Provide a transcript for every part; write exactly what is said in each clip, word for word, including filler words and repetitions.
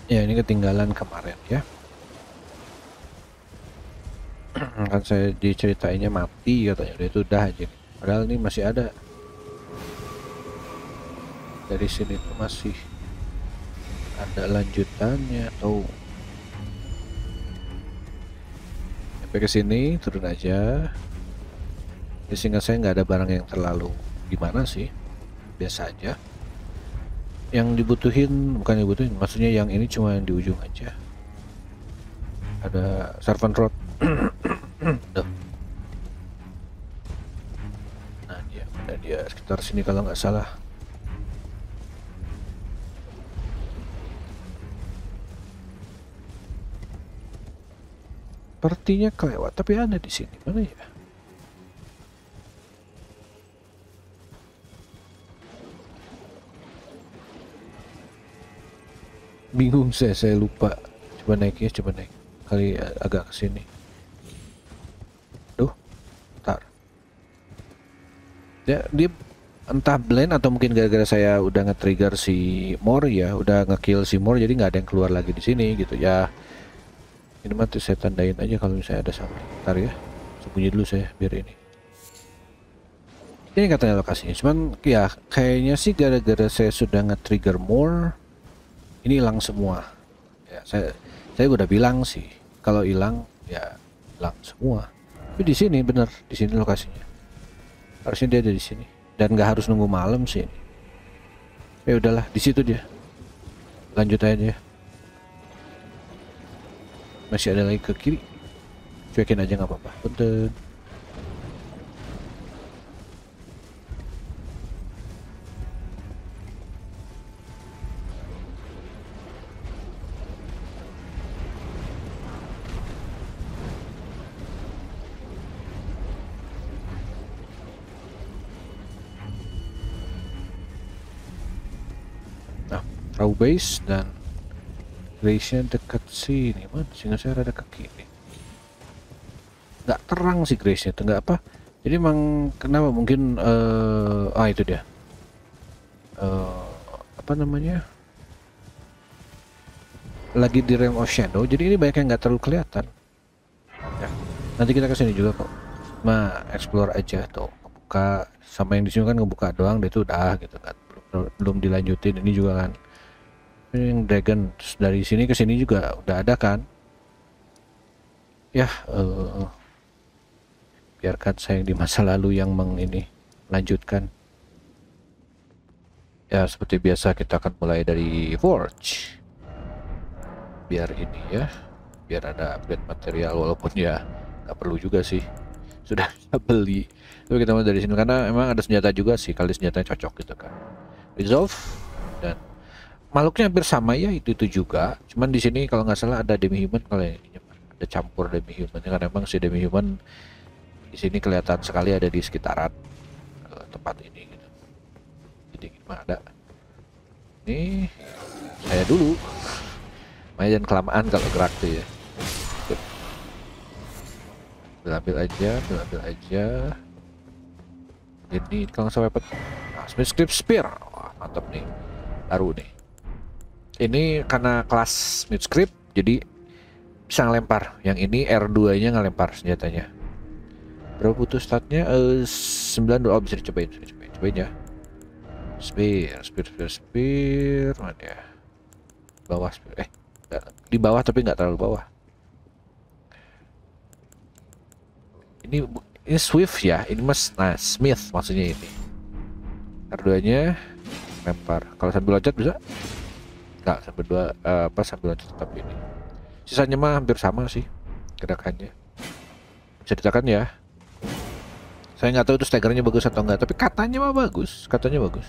Ya ini ketinggalan kemarin ya. Kan saya diceritainnya mati katanya, udah itu udah aja. Padahal ini masih ada. Dari sini tuh masih ada lanjutannya tuh. Sampai ke sini turun aja. Di sini saya nggak ada barang yang terlalu gimana sih, biasa aja. Yang dibutuhin bukan dibutuhin, maksudnya yang ini cuma yang di ujung aja. Ada servant road. Duh. Nah dia, ada dia sekitar sini kalau nggak salah. Sepertinya kelewat, tapi ada di sini mana ya? Bingung saya, saya lupa. Coba naik ya, coba naik. Kali agak ke sini. Duh, ntar. Dia, dia entah blend atau mungkin gara-gara saya udah nge-trigger si More ya, udah nge-kill si More, jadi nggak ada yang keluar lagi di sini gitu ya. Ini mati saya tandain aja kalau misalnya ada something. Ntar ya, sembunyi dulu saya biar ini. Ini katanya lokasinya, cuman ya kayaknya sih gara-gara saya sudah nge-trigger More, ini hilang semua. Ya, saya saya udah bilang sih kalau hilang ya hilang semua. Tapi di sini bener, di sini lokasinya. Harusnya dia ada di sini dan nggak harus nunggu malam sih. Ya udahlah, di situ dia. Lanjut aja. Masih ada lagi ke kiri. Cuekin aja nggak apa-apa. Punten. Nah, raw base dan Grace-nya dekat sini, man. Sehingga saya rada ke kiri. Nggak terang sih Grace-nya, itu nggak apa. Jadi emang kenapa mungkin uh, ah itu dia. Uh, apa namanya? Lagi di Realm of Shadow, jadi ini banyak yang nggak terlalu kelihatan. Ya, nanti kita kesini juga kok. Nah, explore aja tuh, ngebuka sama yang di sini kan ngebuka doang, dia tuh udah gitu kan, belum, belum dilanjutin. Ini juga kan, ini yang dragon. Terus dari sini ke sini juga udah ada kan. Ya, uh, biarkan saya di masa lalu yang meng ini lanjutkan. Ya seperti biasa kita akan mulai dari Forge. Biar ini ya, biar ada upgrade material, walaupun ya nggak perlu juga sih, sudah bisa beli. Tapi kita mulai dari sini karena emang ada senjata juga sih, kali senjatanya cocok gitu kan. Resolve dan makhluknya hampir sama ya, itu itu juga. Cuman di sini kalau nggak salah ada demi human, kalau yang ini ada campur demi human, karena emang si demi human di sini kelihatan sekali ada di sekitaran uh, tempat ini gitu. Jadi gimana ada? Ini saya dulu. Makanya jangan kelamaan kalau gerak tuh ya. Ambil, ambil aja, ambil, ambil aja. Ini kalau nggak salah weapon. Nah, Smith Script Spear. Wah, mantap nih. Baru nih. Ini karena kelas Smith Script, jadi bisa ngelempar. Yang ini R dua nya ngelempar senjatanya. Berapa butuh statnya? Uh, sembilan dua. Oh, bisa dicobain, bisa dicobain. Cobain ya. Spear, spear, spear, spear. Mana ya? Bawah spear. Eh, di bawah tapi nggak terlalu bawah. Ini ini Swift ya. Ini mas, nah Smith maksudnya ini. R dua nya lempar. Kalau sambil loncat bisa? Nggak, sambil dua uh, apa sambil loncat tetap ini. Sisanya mah hampir sama sih gerakannya. Bisa ditekan ya. Saya nggak tahu itu staggernya bagus atau enggak, tapi katanya mah bagus, katanya bagus.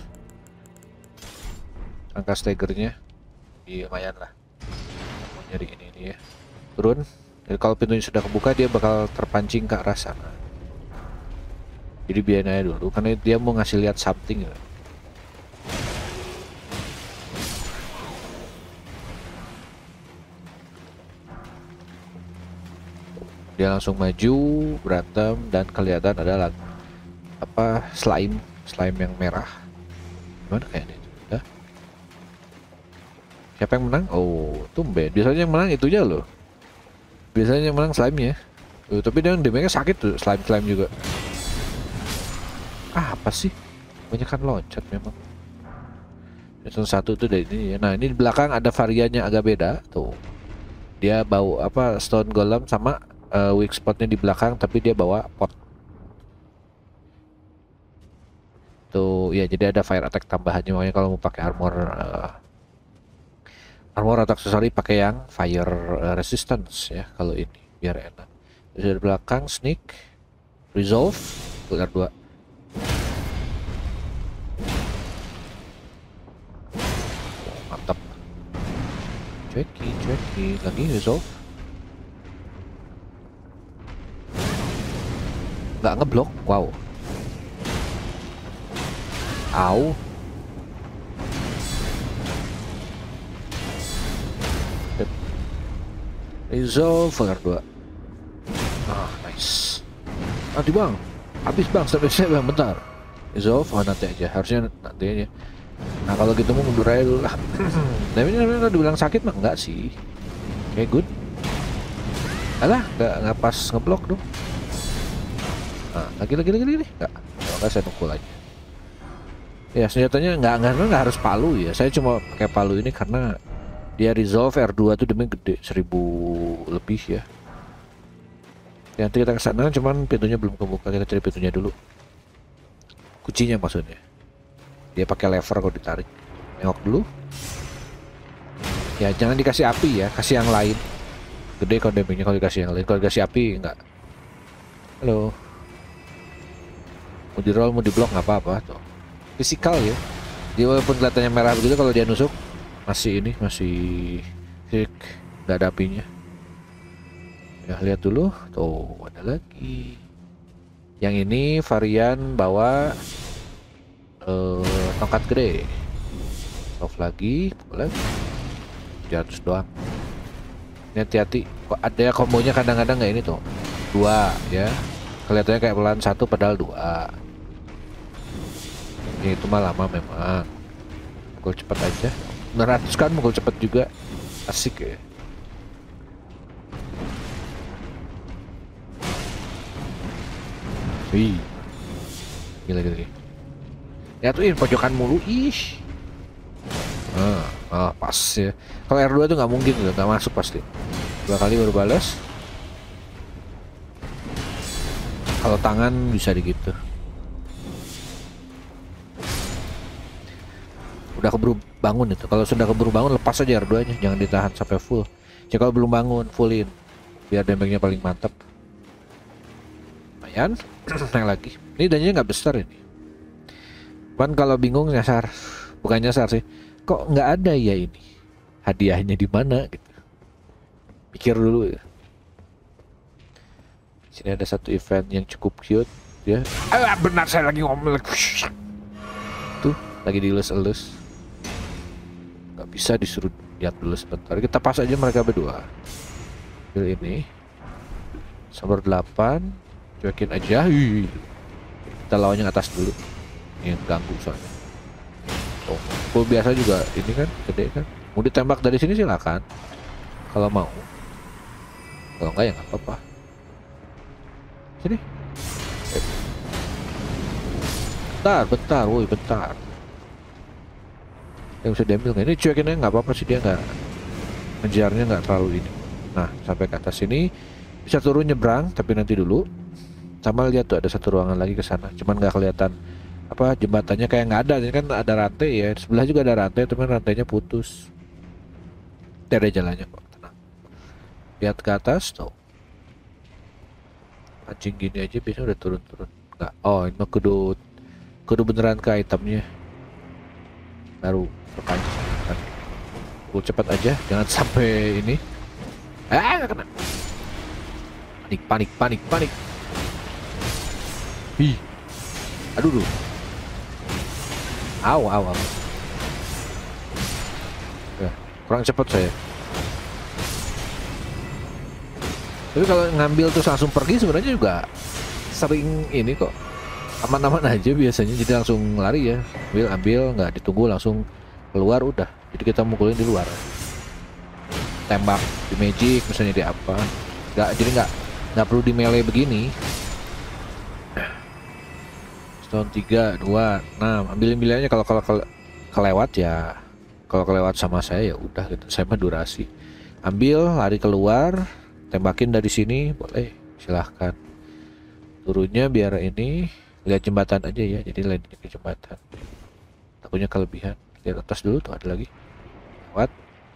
Angka staggernya iya lumayan lah. Mau nyari ini ini ya. Turun. Jadi kalau pintunya sudah kebuka dia bakal terpancing ke arah sana. Jadi biarin aja dulu karena dia mau ngasih lihat something. Dia langsung maju berantem dan kelihatan ada apa slime slime yang merah. Gimana kayaknya itu? Hah? Siapa yang menang? Oh, tumben. Biasanya yang menang itu aja loh. Biasanya yang menang slime-nya. Uh, tapi dia damage-nya sakit tuh, slime-slime juga. Ah, apa sih? Banyak kan loncat memang. Season satu tuh dari ini ya. Nah, ini di belakang ada variannya agak beda tuh. Dia bau apa stone golem sama uh, weak spotnya di belakang, tapi dia bawa pot. Tuh ya, jadi ada fire attack tambahannya, makanya kalau mau pakai armor uh, armor atau aksesori pakai yang fire uh, resistance ya kalau ini biar enak. Terus dari belakang sneak, resolve, R dua. Oh, mantap. Cueki, cueki, lagi resolve. Nggak ngeblok, wow. Au. Resolve R dua. Ah, nice. Nanti bang, habis bang, sampai saya bang, bentar. Resolve, oh nanti aja, harusnya nanti aja. Nah kalau gitu mau mundur aja dulu lah. Tapi ini kalau dibilang sakit mah enggak sih. Oke, good. Alah, nggak nggak pas ngeblok dong. Nah, lagi lagi lagi lagi nggak. Kalau nggak saya nukul aja. Ya senjatanya nggak nggak nggak harus palu ya. Saya cuma pakai palu ini karena dia resolve R dua tuh demi gede seribu lebih ya. Ya, nanti kita kesana, cuman pintunya belum kebuka, kita cari pintunya dulu. Kuncinya maksudnya. Dia pakai lever kalau ditarik. Nengok dulu. Ya jangan dikasih api ya, kasih yang lain. Gede kalau damage-nya kalau dikasih yang lain. Kalau dikasih api enggak. Halo. Mau di roll mau di block nggak apa-apa tuh. Fisikal ya. Dia walaupun kelihatannya merah begitu, kalau dia nusuk masih ini masih hik, nggak ada apinya. Ya lihat dulu, tuh ada lagi. Yang ini varian bawa uh, tongkat gede. Off lagi, pukul lagi. tujuh ratus doang. Ini hati-hati, kok ada kombonya kadang-kadang nggak ini tuh. Dua ya. Kelihatannya kayak pelan satu padahal dua. Ini itu mah lama memang. Mukul cepat aja. sembilan ratus kan mukul cepat juga. Asik ya. Wih, gila gila. Ya tuh pojokan mulu, ih. Ah, ah pas ya. Kalau R dua tuh nggak mungkin tuh, nggak masuk pasti. Dua kali baru balas. Kalau tangan bisa digitu. Udah keburu bangun itu. Kalau sudah keburu bangun lepas aja R dua nya, jangan ditahan sampai full. Jadi kalau belum bangun fullin, biar damage-nya paling mantap. Lumayan. Naik lagi. Ini dananya nggak besar ini. Cuman kalau bingung nyasar, bukan nyasar sih. Kok nggak ada ya ini? Hadiahnya di mana gitu? Pikir dulu ya. Sini ada satu event yang cukup cute ya. Ah, benar saya lagi ngomel. Tuh lagi dielus-elus. Nggak bisa disuruh lihat dulu sebentar. Kita pas aja mereka berdua. Pilih ini. Nomor delapan. Cuekin aja. Hii. Kita lawannya atas dulu. Yang ganggu soalnya. Oh, full biasa juga ini kan gede kan. Mau ditembak dari sini silakan. Kalau mau. Kalau enggak ya nggak apa-apa. Sini. Bentar, bentar, woi bentar. Yang bisa diambil nggak? Ini cuekinnya nggak apa-apa sih, dia nggak ngejarnya nggak terlalu ini. Nah sampai ke atas ini bisa turun nyebrang, tapi nanti dulu. Sama lihat tuh ada satu ruangan lagi ke sana. Cuman nggak kelihatan apa jembatannya, kayak nggak ada. Ini kan ada rantai ya. Sebelah juga ada rantai, teman rantainya putus. Tidak ada jalannya kok. Tenang. Lihat ke atas tuh. Pancing gini aja biasanya udah turun-turun. Nggak. Oh ini mah kudu kudu beneran ke itemnya. Baru terpancing. Kan. Pukul cepat aja, jangan sampai ini. Ah nggak kena. Panik, panik, panik, panik. Hi. Aduh duh. Aw, aw, aw. Ya, kurang cepat saya. Tapi kalau ngambil terus langsung pergi sebenarnya juga sering ini kok. Aman-aman aja biasanya, jadi langsung lari ya. Ambil, ambil, nggak ditunggu langsung keluar udah Jadi kita mukulin di luar. Tembak di magic misalnya di apa. Nggak, jadi nggak nggak perlu di melee begini. Stone tiga, dua, enam. Ambilin pilihannya kalau kalau ke, kelewat ya. Kalau kelewat sama saya ya udah gitu. Saya mah durasi. Ambil, lari keluar, tembakin dari sini, boleh. Silahkan. Turunnya biar ini lihat jembatan aja ya. Jadi landing ke jembatan. Takutnya kelebihan. Lihat atas dulu tuh ada lagi. Lewat.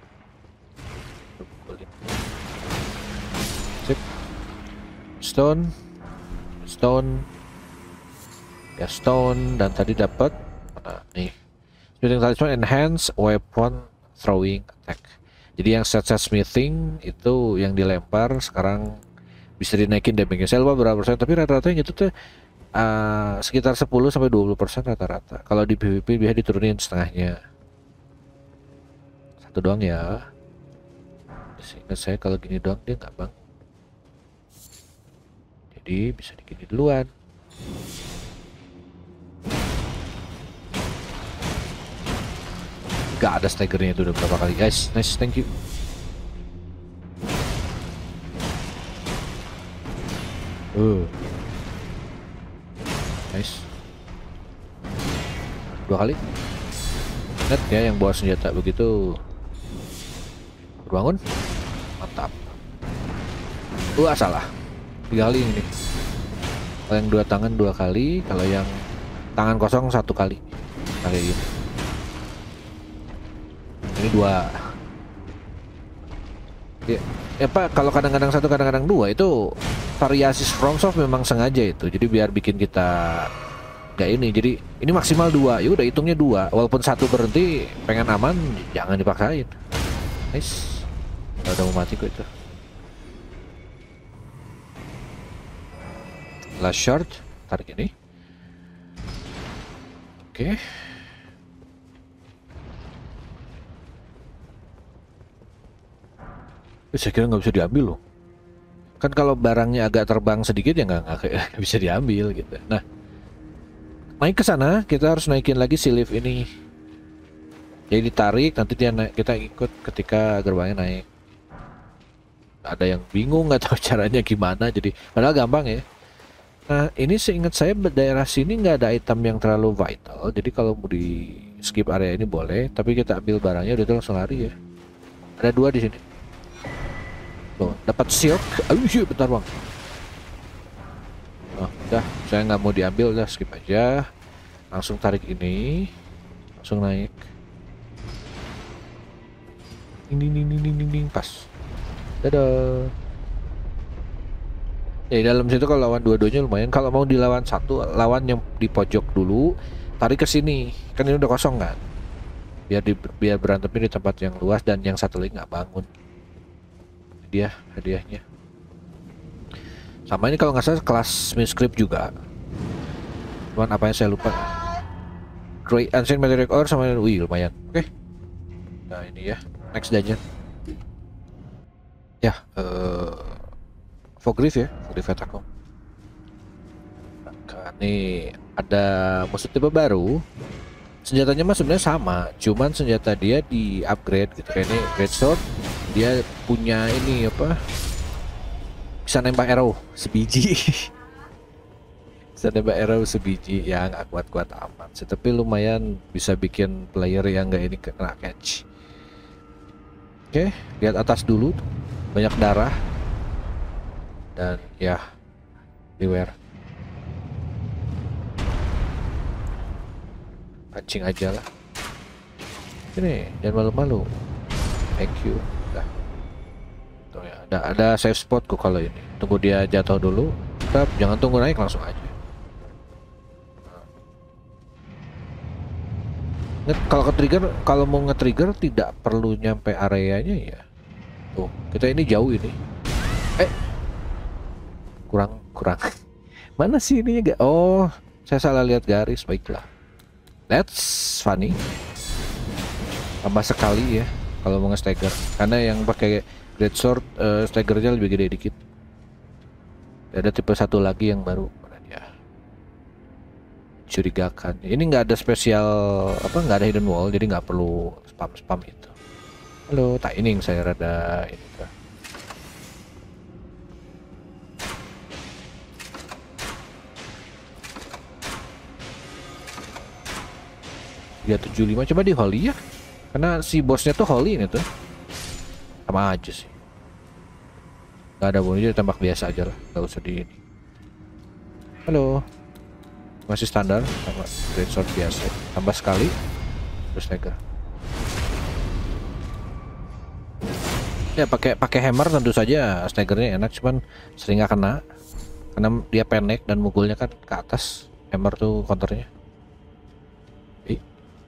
Sip. Stone. Stone. Ya stone dan tadi dapat mana nih? Smithing talisman enhance weapon throwing attack. Jadi yang set set smithing itu yang dilempar sekarang bisa dinaikin damage-nya. Saya lupa berapa persen tapi rata-rata yang itu tuh uh, sekitar sepuluh sampai dua puluh persen rata-rata. Kalau di P V P bisa diturunin setengahnya. Satu doang ya. Seingat saya kalau gini doang dia nggak bang. Jadi bisa digini duluan. Gak ada staggernya itu udah berapa kali guys. Nice, thank you. Uh. Nice. Dua kali. Net ya yang bawa senjata begitu. Bangun. Mantap. Wah salah. Tiga kali ini. Kalau yang dua tangan dua kali, kalau yang tangan kosong satu kali. Kali ini. Ini dua. Ya, ya Pak, kalau kadang-kadang satu kadang-kadang dua itu variasi FromSoft memang sengaja itu. Jadi biar bikin kita nggak ini. Jadi ini maksimal dua. Ya udah hitungnya dua. Walaupun satu berhenti, pengen aman, jangan dipaksain. Nice. Udah mau mati kok itu. Last shot, tarik ini. Oke. Okay. Saya kira nggak bisa diambil loh. Kan kalau barangnya agak terbang sedikit ya nggak nggak bisa diambil gitu. Nah, naik ke sana kita harus naikin lagi si lift ini. Jadi ditarik nanti dia naik, kita ikut ketika gerbangnya naik. Ada yang bingung nggak tahu caranya gimana. Jadi padahal gampang ya. Nah ini seingat saya daerah sini nggak ada item yang terlalu vital. Jadi kalau mau di skip area ini boleh. Tapi kita ambil barangnya udah langsung lari ya. Ada dua di sini. Tuh, dapat silk. Aduh, bentar bang. Oh, udah, saya nggak mau diambil, udah skip aja. Langsung tarik ini, langsung naik. Ding ding ding ding ding ding, ding. Pas. Dadah. Ya di dalam situ kalau lawan dua-duanya lumayan. Kalau mau dilawan satu, lawan yang di pojok dulu, tarik ke sini. Kan ini udah kosong kan. Biar di, biar berantemnya di tempat yang luas dan yang satu lagi nggak bangun. Dia hadiahnya sama ini kalau nggak salah kelas Smithscript juga, cuman apa yang saya lupa. Great Ancient Meteoric Ore sama wih lumayan. Oke okay. Nah ini ya next dungeon ya, uh, Fogriff ya, Fogriff Atacom. Nah, ini ada musuh tipe baru. Senjatanya mah sebenarnya sama, cuman senjata dia di upgrade gitu. Kayak ini Great Sword, dia punya ini apa? Bisa nembak arrow sebiji. Bisa nembak arrow sebiji yang nggak kuat-kuat amat sih, tapi lumayan bisa bikin player yang nggak ini kena catch. Oke, lihat atas dulu, banyak darah dan ya beware. Pancing aja lah. Ini jangan malu-malu. Thank you. Udah. Tuh ya, ada ada save spot kok kalau ini. Tunggu dia jatuh dulu. Tetap jangan tunggu naik langsung aja. Nah, kalau ke trigger, kalau mau nge-trigger tidak perlu nyampe areanya ya. Tuh, kita ini jauh ini. Eh. Kurang kurang. Mana sih ini enggak? Oh, saya salah lihat garis. Baiklah. That's funny. Tambah sekali ya kalau mau nge-stagger, karena yang pakai Great Sword uh, staggernya lebih gede dikit. Ada tipe satu lagi yang baru. Mana dia? mencurigakan. Ini nggak ada spesial apa, nggak ada hidden wall, jadi nggak perlu spam spam itu. Halo, tak ini saya rada ini tuh. tiga tujuh lima coba di holy ya, karena si bosnya tuh holy ini tuh sama aja sih. Nggak ada bonus, jadi tembak biasa aja lah, nggak usah di ini. Halo, masih standar sama great sword biasa, tambah sekali terus stagger. Ya pakai pakai hammer tentu saja staggernya enak, cuman sering nggak kena karena dia pendek dan mukulnya kan ke atas. Hammer tuh counternya. Eh.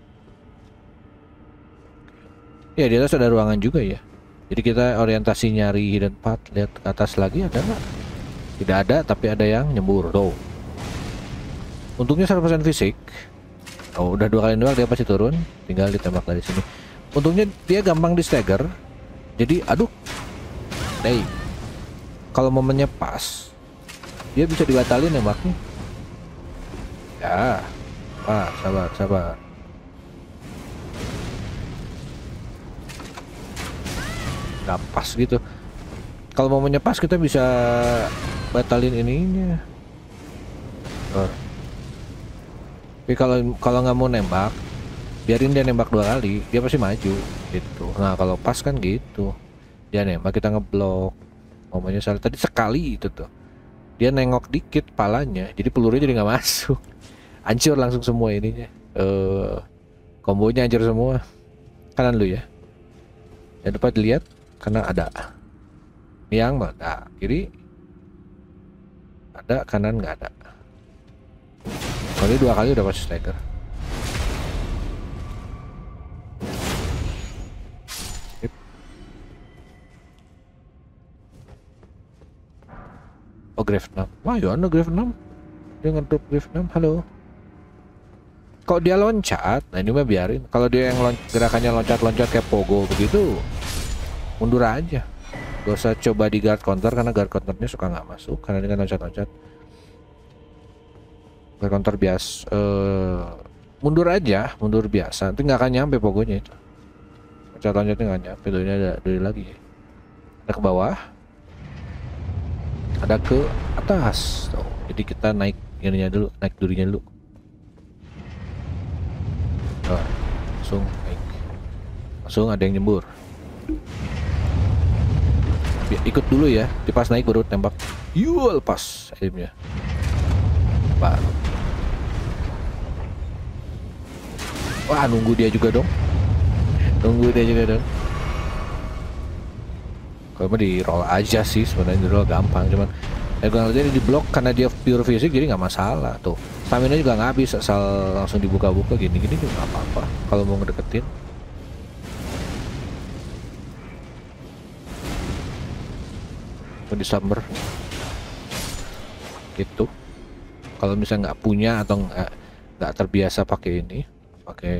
Ya di atas ada ruangan juga ya, jadi kita orientasi nyari hidden path. Lihat ke atas lagi ada nggak? Tidak ada, tapi ada yang nyembur tuh. Untungnya seratus persen fisik. Oh, udah dua kali nembak dia pasti turun, tinggal ditembak dari sini. Untungnya dia gampang di stagger. Jadi aduh. Hey. Kalau momennya pas, dia bisa dibatalin nembaknya. Ya. Ah, sabar, sabar. Nggak pas gitu. Kalau momennya pas kita bisa batalin ininya. Oh. Tapi kalau kalau nggak mau nembak, biarin dia nembak dua kali, dia pasti maju gitu. Nah kalau pas kan gitu, dia nembak kita ngeblok. Momennya salah tadi sekali itu tuh, dia nengok dikit palanya, jadi pelurunya jadi nggak masuk. Hancur langsung semua ininya. Eh, uh, kombonya hancur semua. Kanan lu ya. Jangan lupa dilihat karena ada yang mana kiri ada, kanan nggak ada. Kali dua kali udah pasti stagger. Yep. Oh grave enam. Wah ya ada grave enam. Dia ngedrop grave enam. Halo. Kalau dia loncat, nah ini mah biarin. Kalau dia yang lon gerakannya loncat-loncat kayak pogo begitu, mundur aja. Gak usah coba di guard counter karena guard counternya suka nggak masuk karena dia kan loncat-loncat. Guard counter biasa, uh, mundur aja, mundur biasa. Nanti nggak akan nyampe pogonya itu. Loncat-loncatnya nggak nyampe. Tuh ini ada dari lagi. Ya. Ada ke bawah, ada ke atas. Tuh. Jadi kita naik ininya dulu, naik durinya dulu. Oh, langsung naik. Langsung ada yang nyembur. Ikut dulu ya, di pas naik baru tembak. Yuh, lepas aimnya. Baru. Wah, nunggu dia juga dong. Nunggu dia juga dong. Kalau mau di roll aja sih, sebenarnya di roll gampang, cuman Elgon ini di blok karena dia pure fisik jadi nggak masalah tuh. Stamina juga nggak habis asal langsung dibuka-buka gini-gini juga nggak apa-apa kalau mau ngedeketin. Di summer gitu. Kalau misalnya nggak punya atau nggak nggak terbiasa pakai ini, pakai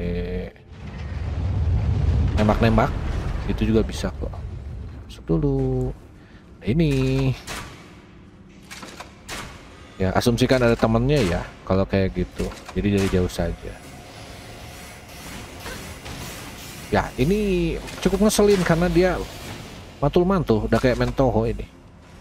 nembak-nembak, itu juga bisa kok. Masuk dulu. Nah, ini ya asumsikan ada temennya ya kalau kayak gitu, jadi dari jauh saja. Ya ini cukup ngeselin karena dia mantul-mantul udah kayak Mentoho ini.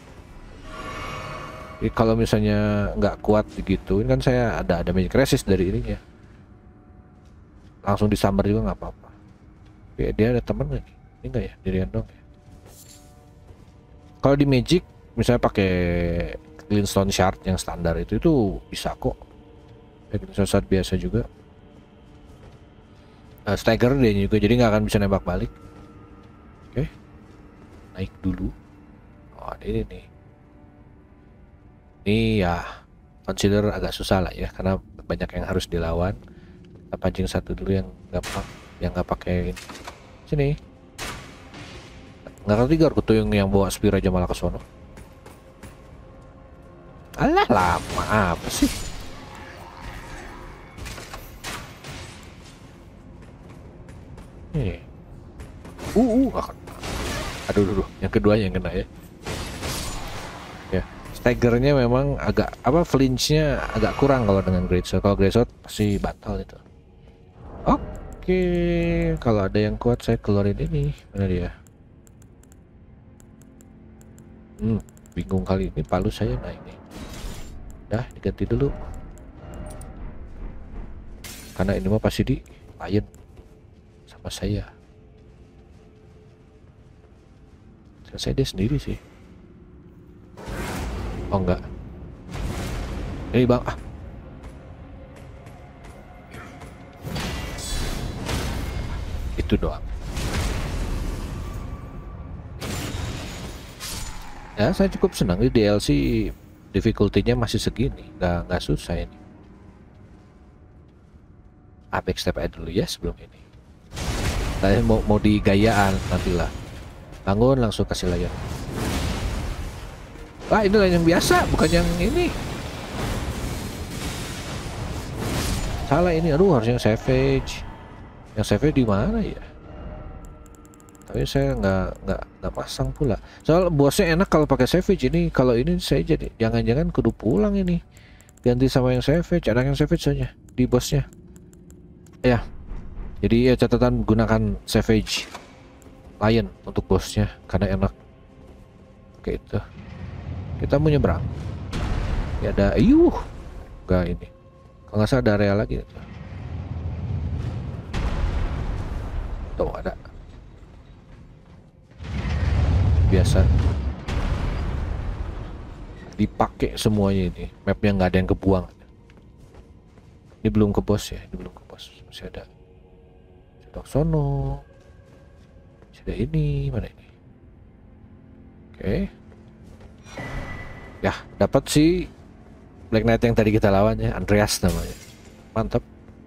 Jadi kalau misalnya nggak kuat gitu, ini kan saya ada ada magic resist dari ininya, langsung disambar juga nggak apa-apa. Oke, dia ada temen nggak? Ini nggak ya, dirian dong ya. Kalau di magic, misalnya pakai Glintstone Shard yang standar itu itu bisa kok. Glintstone Shard biasa juga. Uh, stagger dia juga, jadi nggak akan bisa nembak balik. Oke, naik dulu. Oh, ada ini nih. Ini ya consider agak susah lah ya karena banyak yang harus dilawan. Kita pancing satu dulu yang gampang, yang nggak pakai sini. Nggak ngerti garku tuh yang yang bawa spear aja malah ke sono. Alah lama apa sih? Nih. Uh, uh, aduh, aduh, yang kedua yang kena ya. Ya. staggernya memang agak apa flinchnya agak kurang kalau dengan greatsword. Kalau greatsword pasti batal itu. Oke, kalau ada yang kuat saya keluarin ini. Mana dia? Hmm, bingung kali ini palu saya. Nah ini. Dah diganti dulu. Karena ini mah pasti di lion sama saya. Saya dia sendiri sih. Oh enggak. Ini bang ah. Itu doang. Ya saya cukup senang di D L C difficulty-nya masih segini, nggak nggak susah ini. Ah, backstep aja dulu ya sebelum ini. Saya mau mau di gayaan nantilah. Bangun langsung kasih layar. Wah ini yang biasa bukan yang ini. Salah ini, aduh harusnya savage. Yang savage di mana ya? Tapi saya nggak nggak nggak pasang pula. Soal bosnya enak kalau pakai savage ini. Kalau ini saya jadi jangan-jangan kudu pulang ini. Ganti sama yang savage. Ada yang savage saja di bosnya. Ya. Jadi ya catatan gunakan savage lion untuk bosnya karena enak. Oke itu. Kita mau nyebrang. Ya ada, iyuh, enggak ini. Kalau nggak salah ada area lagi. Tuh ada. Biasa. Dipakai semuanya ini. Mapnya nggak ada yang kebuang. Ini belum ke bos ya. Ini belum ke bos. Masih ada. Sedok sono. Masih ada ini. Mana ini? Oke. Ya, dapat si Black Knight yang tadi kita lawan ya, Andreas namanya. Mantap.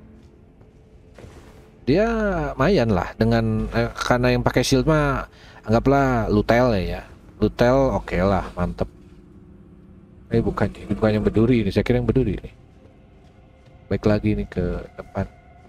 Dia lumayan lah dengan eh, karena yang pakai shield mah anggaplah Lutel ya. Lutel oke okay lah, mantap. Eh bukan, ini bukan yang berduri ini, saya kira yang berduri nih. Baik lagi nih ke depan.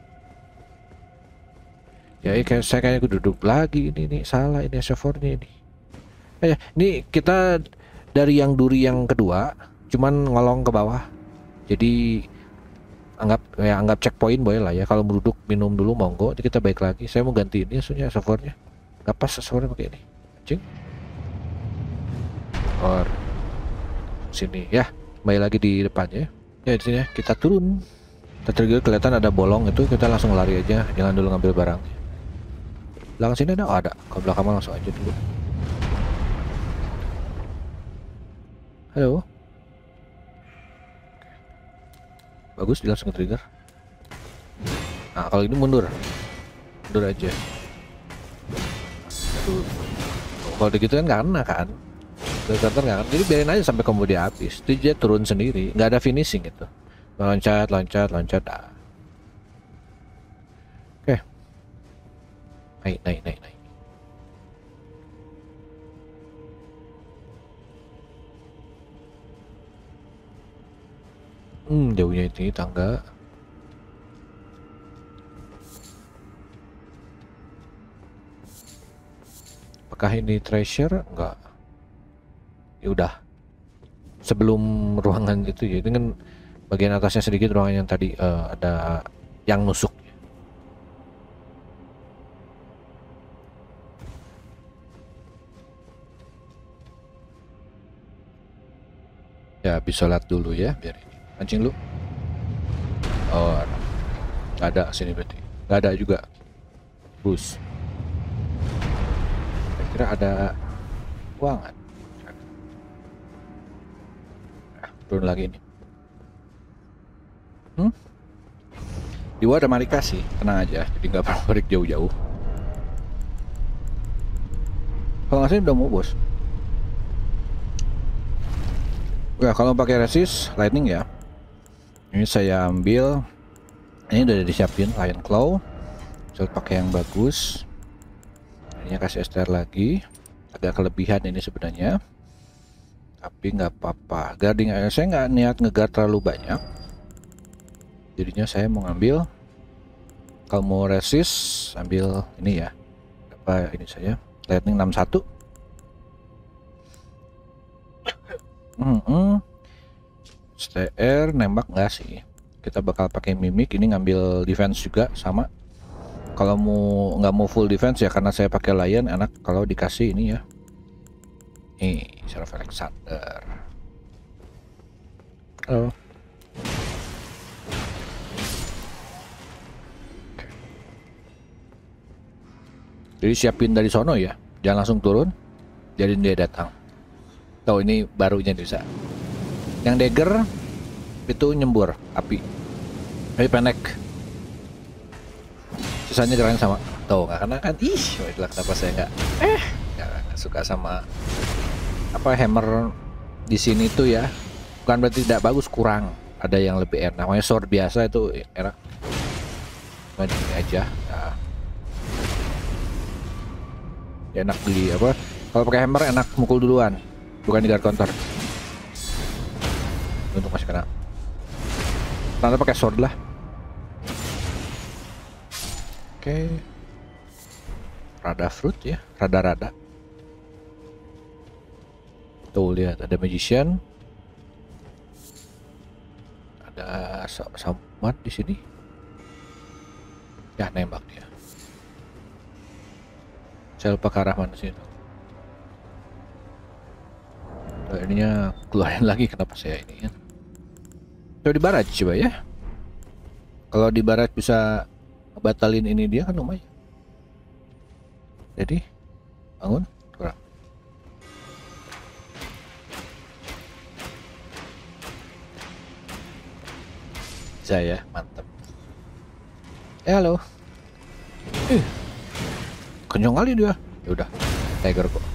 Ya, ini kayak saya kayaknya duduk lagi ini nih, salah ini S four nya ini. Eh, ini kita dari yang duri yang kedua cuman ngolong ke bawah, jadi anggap ya anggap checkpoint boleh lah ya. Kalau duduk minum dulu monggo, jadi kita baik lagi. Saya mau ganti ini soalnya servernya nggak pas servernya pakai ini cing or sini ya, kembali lagi di depannya ya. Di sini ya, kita turun, kita trigger kelihatan ada bolong itu, kita langsung lari aja, jangan dulu ngambil barang. Belakang sini ada, oh ada, ke belakang langsung aja dulu. Halo. Bagus, dia langsung trigger. Nah kalau ini mundur, mundur aja. Aduh. Kalau gitu kan nggak kena kan, Karter nggak kena. Jadi biarin aja sampai combo dia habis. Itu dia turun sendiri, nggak ada finishing itu. Loncat, loncat, loncat. Ah. Oke, naik, naik, naik, naik. Hmm, jauhnya itu tangga. Apakah ini treasure? Enggak. Ya udah. Sebelum ruangan itu ya, itu kan bagian atasnya sedikit ruangan yang tadi uh, ada yang nusuk. Ya, bisa lihat dulu ya, biar ini. Mancing lu. Oh, nggak ada sini berarti. Nggak ada juga. Bus. Saya kira ada ruangan. Nah, turun lagi ini. Hmm? Di luar ada Marika sih, tenang aja. Jadi nggak perlu balik jauh-jauh. Kalau nggak sih udah mau bos. Ya kalau pakai resist lightning ya. Ini saya ambil, ini udah disiapin Lion Claw. Saya pakai yang bagus. Ini kasih S T R lagi. Agak kelebihan ini sebenarnya, tapi nggak apa-apa. Guarding air saya nggak niat ngeguard terlalu banyak. Jadinya saya mau ngambil, kalau mau resist ambil ini ya. Apa ini saya? Lightning enam puluh satu. Hmm, hmm. Str nembak nggak sih? Kita bakal pakai mimik. Ini ngambil defense juga sama. Kalau mau nggak mau full defense ya, karena saya pakai lion enak kalau dikasih ini ya. Nih, Seraph Alexander. Halo. Jadi siapin dari sono ya, jangan langsung turun. Jadi dia datang. Tahu ini barunya bisa. Yang dagger itu nyembur api. Tapi pendek. Sisanya geraknya sama. Tuh nggak kena kan? Ih, itulah kenapa saya nggak eh nggak suka sama apa hammer di sini tuh ya. Bukan berarti tidak bagus, kurang. Ada yang lebih enak. Namanya sword biasa itu enak. Cuma ini aja. Nah. Enak di apa? Kalau pakai hammer enak mukul duluan, bukan di guard counter. Untuk masih kena. Nanti pakai sword lah. Oke. Rada fruit ya, rada-rada. Tuh lihat ada magician. Ada someone di sini. Ya nembak dia. Saya lupa ke arah mana sih itu. Nah, ininya keluarin lagi, kenapa saya ini kan. Coba di barat coba ya. Kalau di barat bisa batalin ini dia kan lumayan. Jadi bangun kurang. Saya mantap. Eh halo. Eh. Kencang kali dia. Ya udah, tiger kok.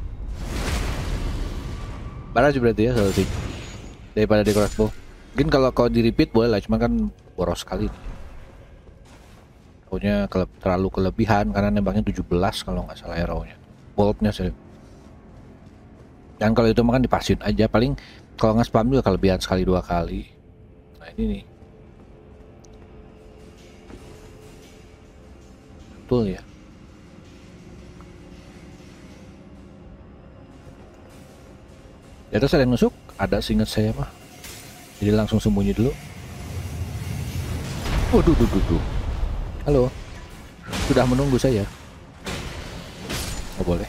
Barat berarti ya solusi daripada di crossbow. Mungkin kalau kau di repeat boleh lah, cuman kan boros sekali. Arrow-nya kele terlalu kelebihan karena nembaknya tujuh belas kalau nggak salah arrow-nya. Boltnya sih. Dan kalau itu makan dipasin aja, paling kalau nggak spam juga kelebihan sekali dua kali. Nah ini nih. Betul ya. Di atas ada yang nusuk, ada seingat saya mah. Jadi langsung sembunyi dulu. Waduh, duh, duh, duh. Halo, sudah menunggu saya. Oh boleh.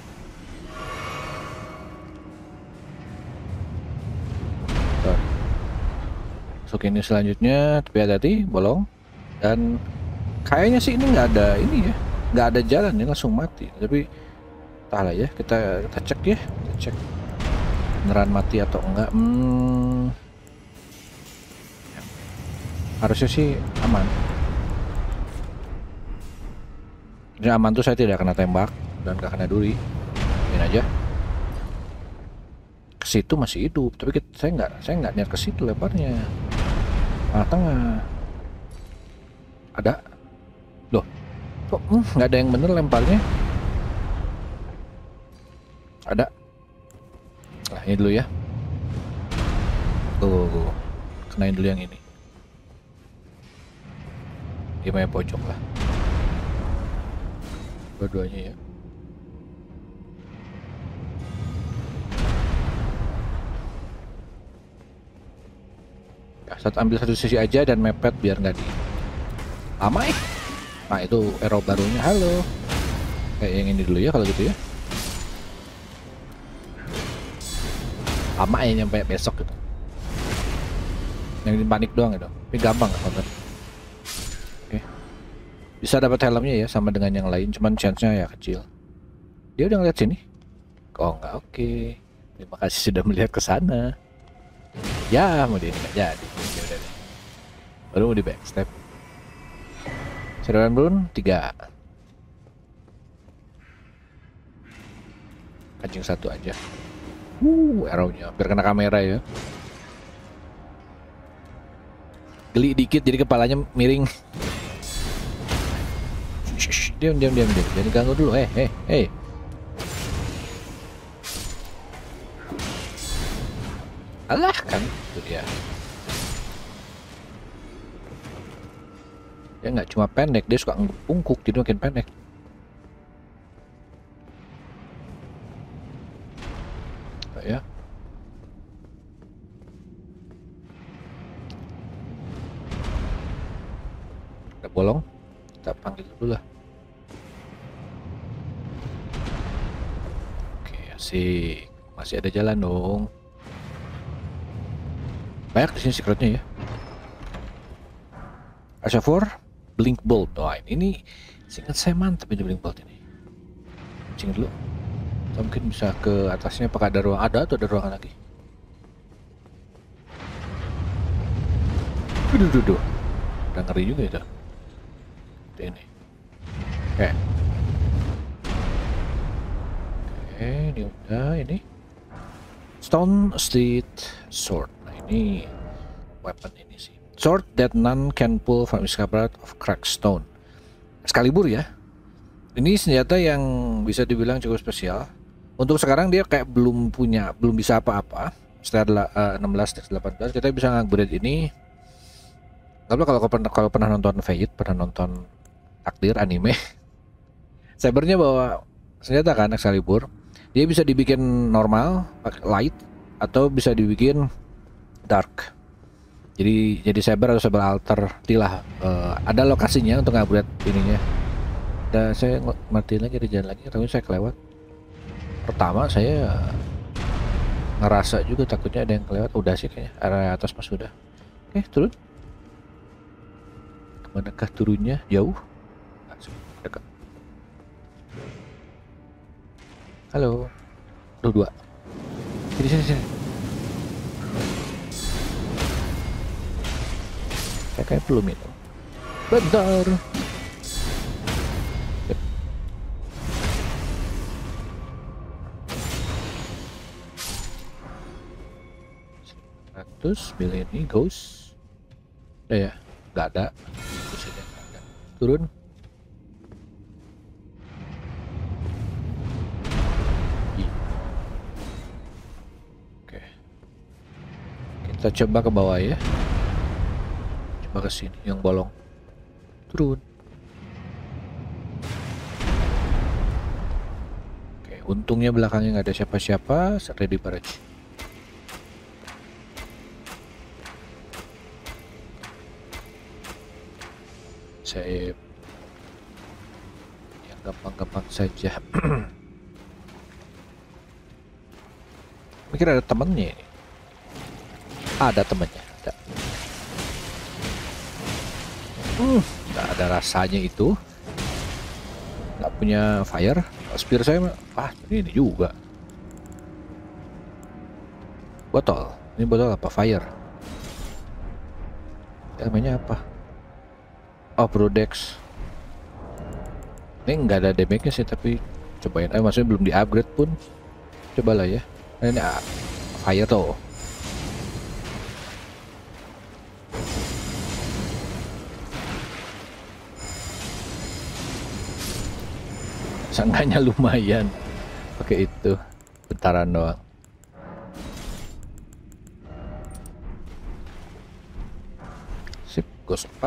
Bentar. Masuk ini selanjutnya, tapi hati-hati, bolong. Dan kayaknya sih ini nggak ada ini ya, nggak ada jalan ya, langsung mati. Tapi entahlah ya, kita kita cek ya, kita cek beneran mati atau enggak. Hmm. Harusnya sih aman. Ini aman tuh, saya tidak kena tembak dan gak kena duri. Ini aja. Ke situ masih hidup, tapi kita, saya nggak saya nggak niat ke situ lebarnya. Tengah tengah. Ada. Loh. Kok nggak hmm, ada yang bener lemparnya? Ada. Nah, ini dulu ya. Tuh, tuh. Kenain dulu yang ini. Dia main pojok lah. Dua-duanya ya. Ya, saat ambil satu sisi aja dan mepet biar nggak di lama eh. Nah itu arrow barunya. Halo. Kayak yang ini dulu ya kalau gitu ya. Lama ya nyampe besok gitu. Yang ini panik doang gitu. Tapi gampang kan. Oke. Bisa dapat helmnya ya sama dengan yang lain, cuman chance-nya ya kecil. Dia udah ngeliat sini? Oh enggak, oke. Terima kasih sudah melihat ke sana. Ya, mau dia enggak jadi. Ya udah deh. Baru mau di backstep. Serangan Brun tiga. Kancing satu aja. Uh, arrow-nya hampir kena kamera ya. Geli dikit jadi kepalanya miring. Shh, diam diam diam diam. Jangan ganggu dulu. Eh, eh, eh. Alah kan itu dia. Dia nggak cuma pendek, dia suka bungkuk jadi makin pendek. Ya. Asik. Masih ada jalan dong. Banyak di sini secretnya ya. Reservoir Blink Bolt. Wah, ini singkat saya mantep ini Blink Bolt ini. Cing dulu. Atau mungkin bisa ke atasnya apakah ada ruang? Ada atau ada ruangan lagi? Duh, duh, duh. Udah ngeri juga itu. Ini. Oke. Oke, ini udah ini. Stone Street Sword. Nah, ini weapon ini sih. Sword that none can pull from scabbard of cracked stone. Excalibur ya. Ini senjata yang bisa dibilang cukup spesial. Untuk sekarang dia kayak belum punya, belum bisa apa-apa. Setelah uh, enam belas delapan belas kita bisa upgrade ini. Tapi kalau pernah kalau pernah nonton Fate, pernah nonton Takdir anime, Sabernya bawa senjata kan Excalibur. Dia bisa dibikin normal, pakai light, atau bisa dibikin dark. Jadi jadi saber atau saber alter, tilah uh, ada lokasinya untuk upgrade ininya. Dan saya matiin lagi, ada jalan lagi, tapi saya kelewat. Pertama saya ngerasa juga takutnya ada yang kelewat. Udah sih kayaknya area atas mas sudah. Oke, turun. Kemanakah turunnya? Jauh? Dekat. Halo. Duh, dua. Sini sini sini. Saya kayak belum itu. Bentar. seratus mil ini ghost. Udah ya, nggak ada. Turun. Oke. Kita coba ke bawah ya. Coba ke sini yang bolong. Turun. Oke, untungnya belakangnya nggak ada siapa-siapa. Ready barrage. Saya yang gampang-gampang saja. Mikir ada temennya ini. Ada temennya. Ada. Hmm, nggak ada rasanya itu. Nggak punya fire. Spear saya ah ini juga. Botol. Ini botol apa? Fire. Namanya apa? Oh, Brodex. Ini nggak ada damage-nya sih, tapi cobain. Eh, maksudnya belum di-upgrade pun. Cobalah ya. Nah, ini ah, fire tuh. Sangkanya lumayan. Pakai itu. Bentaran doang. Sip, ghost empat.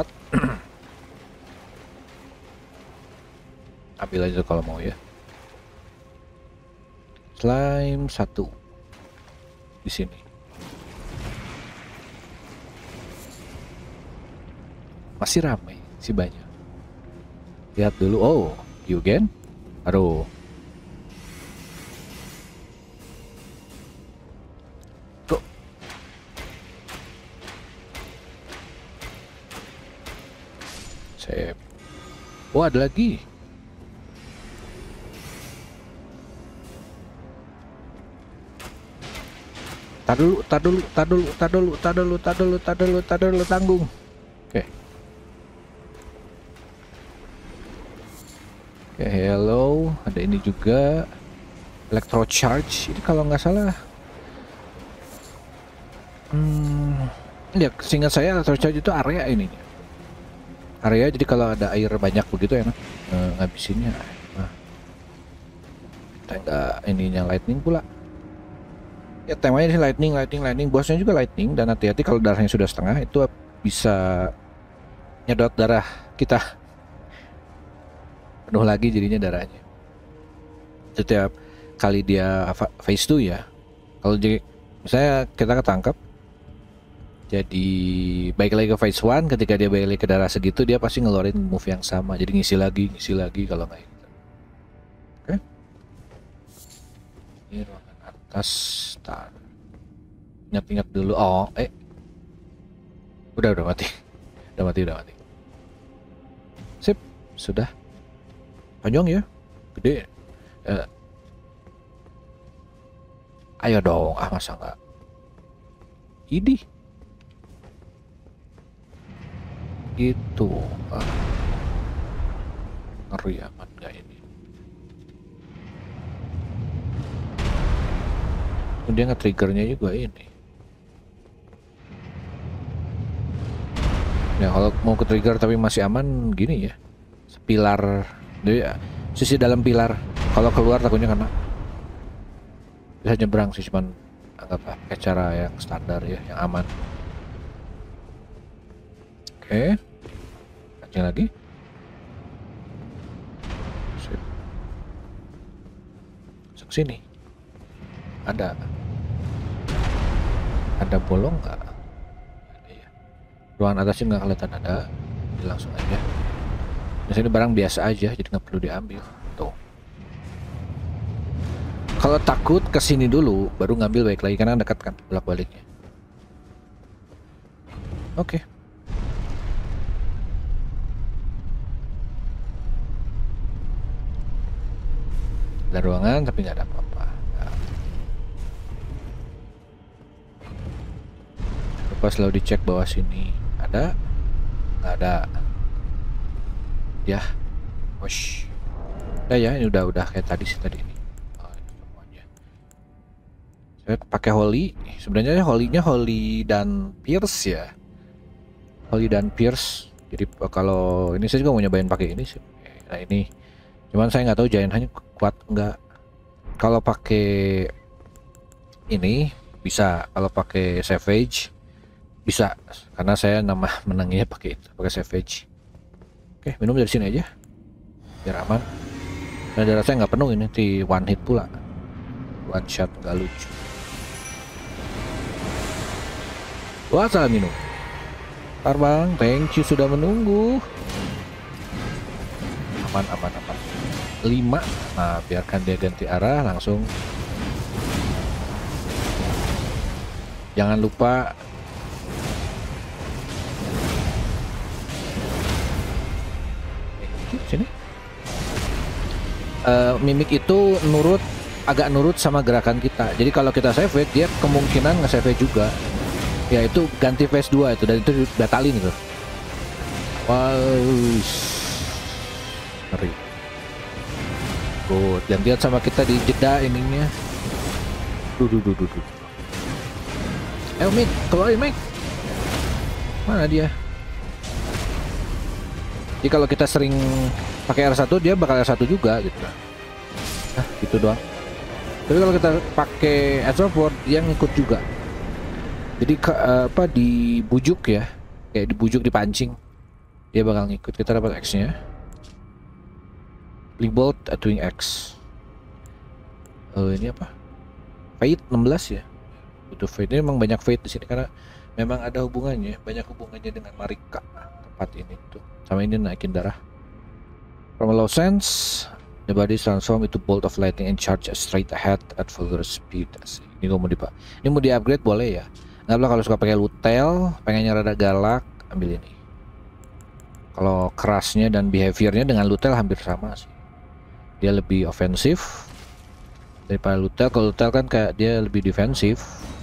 Ambil aja kalau mau ya. Slime satu di sini. Masih ramai sih banyak. Lihat dulu. Oh, Yugen. Aduh. Kok saya. Oh, ada lagi. Tar dulu, tar dulu, tar dulu, tar dulu, tar dulu, tar dulu, tar dulu, tar dulu, tanggung. Oke. Oke, hello. Ada ini juga. Electro charge. Ini kalau nggak salah. Hmm, ya, seingat saya electro charge itu area ini. Area, jadi kalau ada air banyak begitu enak eh, ngabisinnya. Nah, kita nggak ininya lightning pula. Ya temanya sih lightning, lightning, lightning. Bosnya juga lightning dan hati-hati kalau darahnya sudah setengah itu bisa nyedot darah kita penuh lagi jadinya darahnya. Setiap kali dia phase two ya. Kalau jadi misalnya kita ketangkap jadi baik lagi ke phase one, ketika dia balik ke darah segitu dia pasti ngeluarin move yang sama. Jadi ngisi lagi, ngisi lagi kalau nggak. Oke. Ini ruangan atas. Tar. Ingat-ingat dulu. Oh, eh. Udah, udah mati. Udah mati, udah mati. Sip, sudah. Panjang ya, gede. Eh. Ayo dong, ah masa enggak? Idih. Gitu. Ah. Ngeri amat nggak ini? Dia nge-triggernya juga ini. Ya kalau mau ke trigger tapi masih aman gini ya. Pilar, dia sisi dalam pilar. Kalau keluar takutnya kena. Bisa nyebrang sih, cuman anggaplah pakai cara yang standar ya, yang aman. Oke, kancing lagi. Sip. Masuk sini. Ada, ada bolong nggak? Ruangan atasnya nggak kelihatan ada, jadi langsung aja. Di sini barang biasa aja, jadi nggak perlu diambil. Tuh. Kalau takut kesini dulu, baru ngambil baik lagi karena dekat kan bolak baliknya. Oke. Okay. Ada ruangan tapi nggak ada apa-apa. Nah. Lupa selalu dicek bawah sini. Ada? Nggak ada. Ya, wash. Udah ya, ini udah udah kayak tadi sih tadi ini. Oh, ini semuanya. Saya pakai holy. Sebenarnya holy-nya holy dan pierce ya. Holy dan pierce. Jadi kalau ini saya juga mau nyobain pakai ini sih. Nah ini, cuman saya nggak tahu giant hanya kuat nggak. Kalau pakai ini bisa, kalau pakai savage bisa, karena saya nama menangnya pakai itu, pakai savage. Oke, minum dari sini aja biar aman. Dan darah saya nggak penuh, ini di one hit pula, one shot, nggak lucu. Wah, salah minum. Ntar bang, thank you sudah menunggu. Aman, aman, aman. Lima. Nah, biarkan dia ganti arah langsung. Jangan lupa sini. Uh, mimik itu nurut, agak nurut sama gerakan kita. Jadi kalau kita save it, dia kemungkinan nge-save juga. Ya itu ganti phase dua itu, dan itu batalin itu. Wow, ngeri. Good, gantian sama kita di jeda ininya. Duh, duh, duh, duh, duh. Ayo Mik, keluarin Mik. Mana dia? Jadi kalau kita sering pakai R satu, dia bakal R satu juga gitu. Nah, gitu doang. Tapi kalau kita pakai Edge of War, dia ngikut juga. Jadi ke, apa dibujuk ya, kayak dibujuk, dipancing, dia bakal ngikut. Kita dapat X-nya. Blink Bolt, Twin X. Oh, ini apa? Fate enam belas ya. Butuh Fate. Ini memang banyak Fate di sini karena memang ada hubungannya, banyak hubungannya dengan Marika tempat ini tuh. Sama ini naikin darah. From a low sense, the body transform into bolt of lightning and charge straight ahead at full speed. Ini gue mau di ini mau di upgrade boleh ya. Nggak lah, kalau suka pakai lutel, pengennya rada galak, ambil ini. Kalau kerasnya dan behaviornya dengan lutel hampir sama sih. Dia lebih ofensif daripada lutel. Kalau lutel kan kayak dia lebih defensif.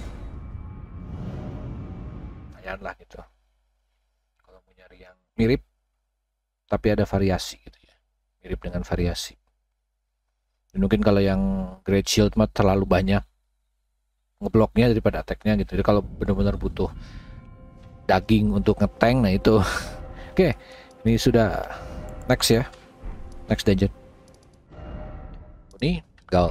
Lumayan lah gitu. Kalau mau nyari yang mirip tapi ada variasi gitu ya, mirip dengan variasi. Dan mungkin kalau yang Great Shield mah terlalu banyak ngebloknya daripada attacknya gitu. Jadi kalau benar-benar butuh daging untuk ngetank, nah itu. Oke, ini sudah next ya, next dungeon. Ini gal.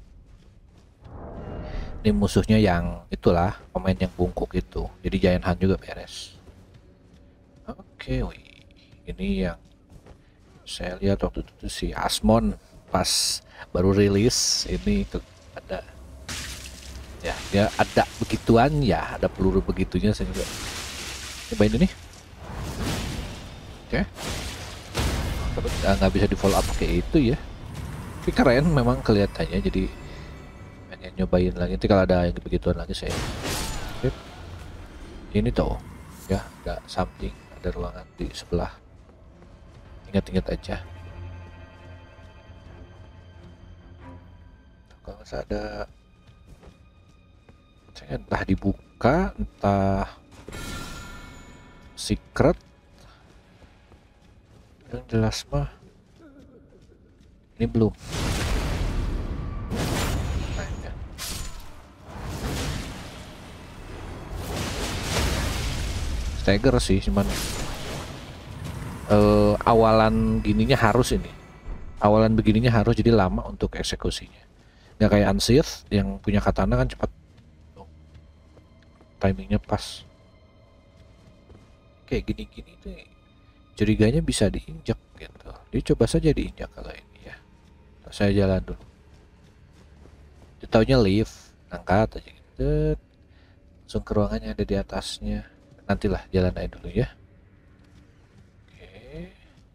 Ini musuhnya yang itulah, pemain yang bungkuk itu. Jadi Giant Hunt juga beres. Oke, wih. Ini yang saya lihat waktu itu si Asmon pas baru rilis ini tuh ada ya, dia ada begituan ya, ada peluru begitunya. Saya juga cobain ini. Oke, okay. Nggak bisa di follow up kayak itu ya, tapi keren memang kelihatannya. Jadi pengen nyobain lagi. Nanti kalau ada yang begituan lagi saya. Oke. Ini tuh ya, ada something, ada ruangan di sebelah. Ingat-ingat aja. Kalau masih ada, saya entah dibuka, entah secret. Yang jelas mah ini belum. Stagger sih, cuman uh, awalan gininya harus ini. Awalan begininya harus, jadi lama untuk eksekusinya. Nggak kayak Unsith yang punya katana kan cepat. Timingnya pas. Kayak gini-gini tuh curiganya bisa diinjak gitu. Jadi coba saja diinjak kalau ini ya. Saya jalan dulu. Taunya lift, angkat aja gitu. Langsung ke ruangan yang ada di atasnya. Nantilah jalan aja dulu ya. Oke.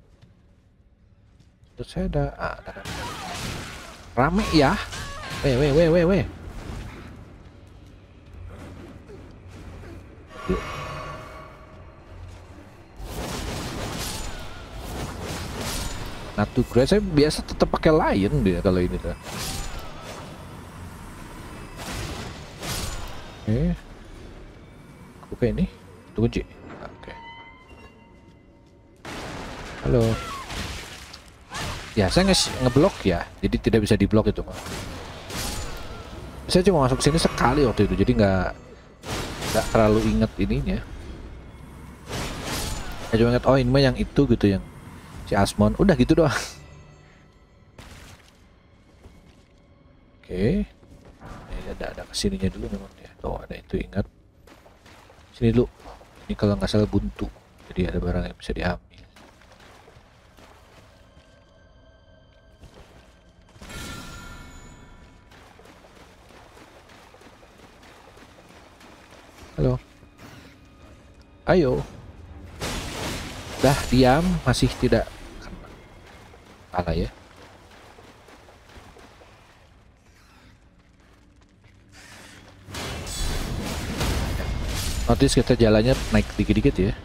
Terus saya ada, ah, ada rame ya. Weh weh weh weh weh. Nah tuh gue saya biasa tetap pakai lion dia kalau ini tuh. Oke. Buka ini. Tunggu kunci. Oke. Halo. Ya saya nge ngeblok ya, jadi tidak bisa diblok itu mah. Saya cuma masuk sini sekali waktu itu, jadi nggak nggak terlalu inget ininya. Saya cuma inget oh ini mah yang itu gitu, yang si Asmon. Udah gitu doang. Oke. Ya, ada ada kesininya dulu memang ya. Tuh ada itu, ingat. Sini dulu. Ini kalau nggak salah buntu, jadi ada barang yang bisa diambil. Halo. Ayo. Dah diam, masih tidak kalah ya. Notice kita jalannya naik dikit-dikit ya.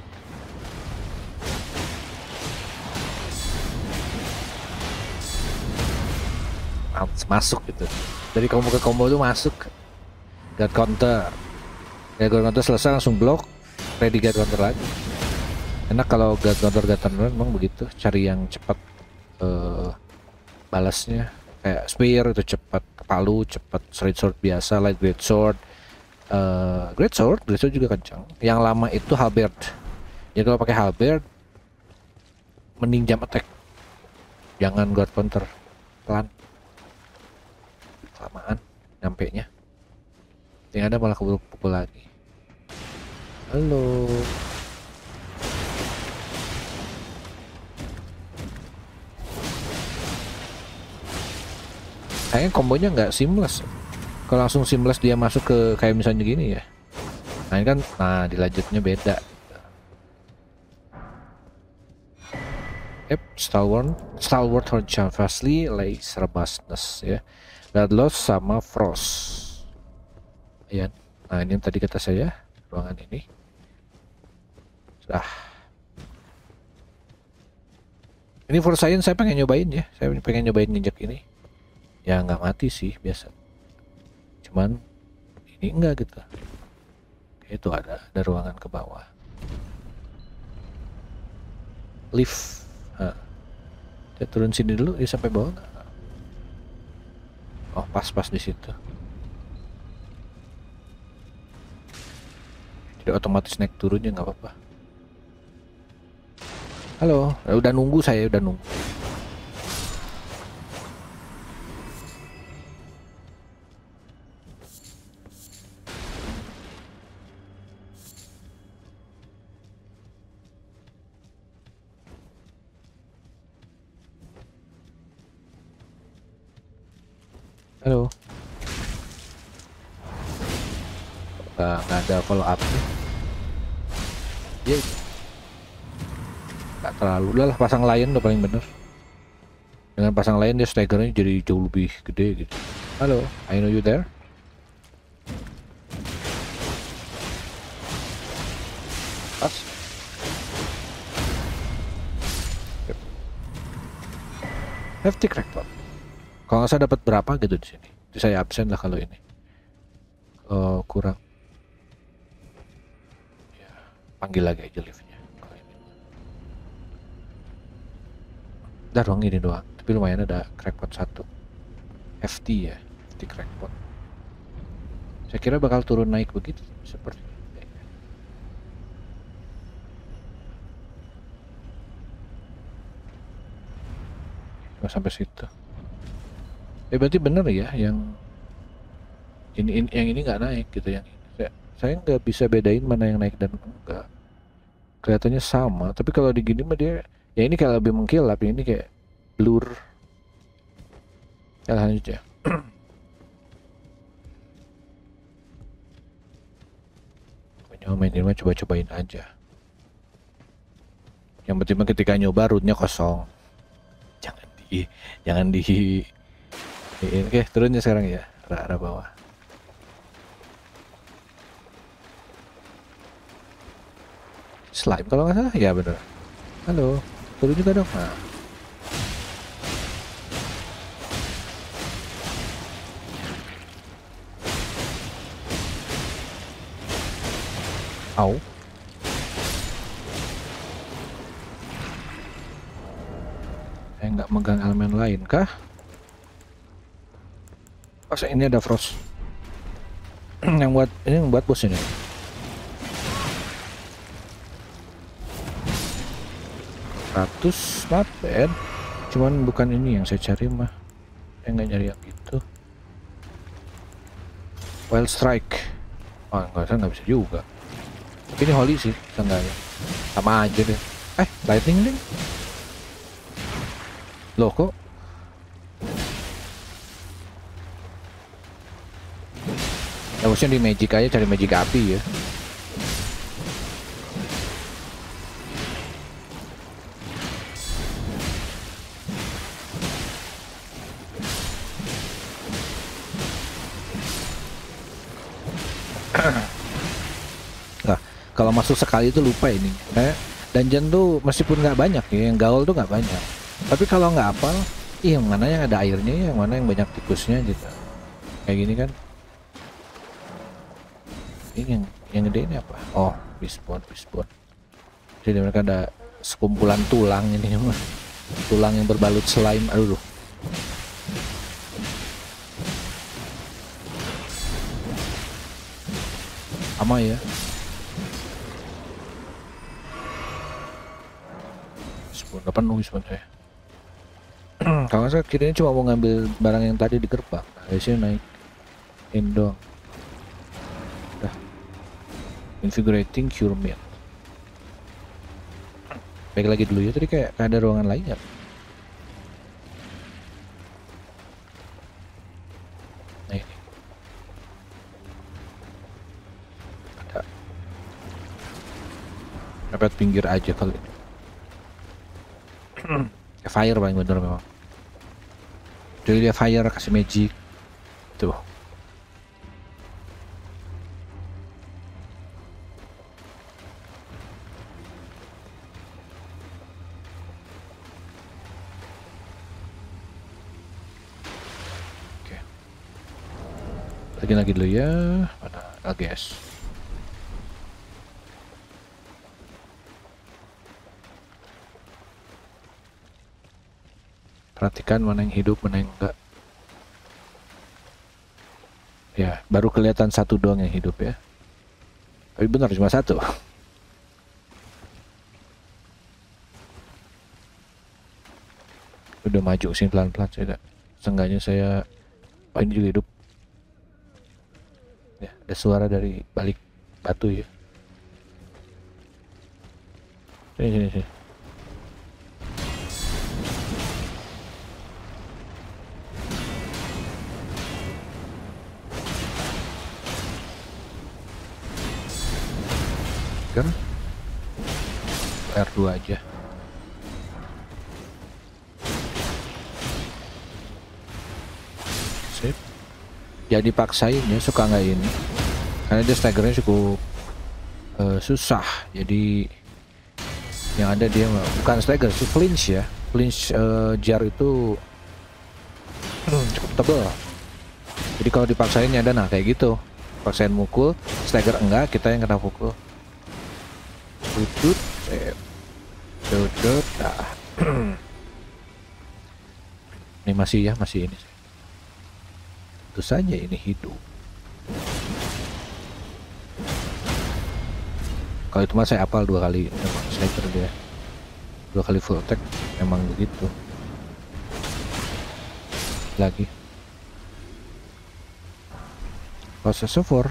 Masuk gitu. Dari combo ke combo itu masuk. Guard counter. Ya guard counter selesai langsung blok. Ready guard counter lagi. Enak kalau guard counter guard counter memang begitu. Cari yang cepat uh, balasnya. Kayak spear itu cepat, palu cepat, straight sword biasa, light great sword. Uh, great sword, great sword juga kencang. Yang lama itu halberd. Jadi kalau pakai halberd, mending jump attack. Jangan guard counter, pelan. Kelamaan, nyampe nya. Yang ada malah keburu-pukul lagi. Halo. Kayaknya kombonya nggak seamless. Kalau langsung seamless dia masuk ke kayak misalnya gini ya. Nah ini kan, nah dilanjutnya beda. Yep, stalwart, stalwart Horn Fastly, Lace Robustness ya. Bloodlust sama Frost. Ya. Nah ini yang tadi kata saya, ruangan ini. Sudah. Ini for science saya pengen nyobain ya. Saya pengen nyobain nginjek ini. Ya nggak mati sih biasa. Cuman ini enggak gitu. Itu ada ada ruangan ke bawah. Lift. Nah. Kita turun sini dulu, dia sampai bawah nggak? Oh pas-pas di situ. Jadi otomatis naik turunnya nggak apa-apa. Halo, udah nunggu saya udah nunggu. Halo. Nggak, nggak ada follow up nih. Ya, nggak terlalu, udah lah pasang lion udah paling bener. Dengan pasang lain dia staggernya jadi jauh lebih gede gitu. Halo, I know you there. Pas. Hefty crackpot. Kalau nggak salah dapat berapa gitu di sini. Jadi saya absen lah kalau ini. Oh, kurang. Ya, panggil lagi aja liftnya. Kalau ini. Udah doang ini doang. Tapi lumayan ada crackpot satu. F T ya, F T crackpot. Saya kira bakal turun naik begitu seperti. Cuma sampai situ. Eh berarti bener ya yang ini, ini yang ini nggak naik gitu yang ini. Saya saya nggak bisa bedain mana yang naik dan enggak. Kelihatannya sama, tapi kalau di gini mah dia ya ini kayak lebih mengkilap, ini kayak blur. Ya lanjut ya. Pokoknya main ini mah coba-cobain aja. Yang penting mah ketika nyoba rootnya kosong. Jangan di jangan di ini. Oke, turunnya sekarang ya, arah, arah bawah. Slime kalau nggak salah, ya bener. Halo, turun juga dong. Nah. Au. Saya nggak megang elemen lain kah? Oh, ini ada frost. yang buat ini yang buat bos ini. seratus not bad. Cuman bukan ini yang saya cari mah. Saya nggak nyari yang itu. Wild strike. Oh enggak, saya nggak bisa juga. Tapi ini holy sih, seenggaknya. Sama aja deh. Eh, lightning ding. Loh kok? Ya maksudnya di magic aja, cari magic api ya. Nah, kalau masuk sekali itu lupa ini. Kayak dungeon tuh meskipun nggak banyak ya, yang gaul tuh nggak banyak. Tapi kalau nggak hafal, ih yang mana yang ada airnya, yang mana yang banyak tikusnya gitu. Kayak gini kan. Ini yang yang gede ini apa? Oh, respawn, respawn. Jadi mereka ada sekumpulan tulang ini mah. Tulang yang berbalut slime. Aduh. Sama ya. Respawn udah penuh respawn saya. Kalau saya kira cuma mau ngambil barang yang tadi di gerbang. Nah, di sini naik Indo. Udah. Invigorating cure meal. Baik lagi dulu ya, tadi kayak ada ruangan lain ya. Nah ini. Ada. Dapat pinggir aja kali ini. Fire paling bener memang. Jadi dia fire kasih magic. Tuh. Oke. Lagi lagi dulu ya. Mana L G S. Perhatikan mana yang hidup, mana yang enggak. Ya, baru kelihatan satu doang yang hidup ya. Tapi benar cuma satu. Udah maju sini pelan-pelan saya. Seenggaknya saya, oh ini juga hidup. Ya, ada suara dari balik batu ya. Sini sini sini. R dua aja. Sip. Ya dipaksain ya, suka nggak ini. Karena dia staggernya cukup uh, susah. Jadi yang ada dia bukan stagger, sih flinch ya. Flinch uh, jar itu cukup tebal. Jadi kalau dipaksain ada nah kayak gitu. Paksain mukul, stagger enggak, kita yang kena pukul. Tutut, eh, tutut, nah. Ini masih ya, masih ini. Tentu saja ini hidup. Kalau itu mah saya apal dua kali, memang sniper dia. Dua kali full attack, memang begitu. Lagi. Processor four.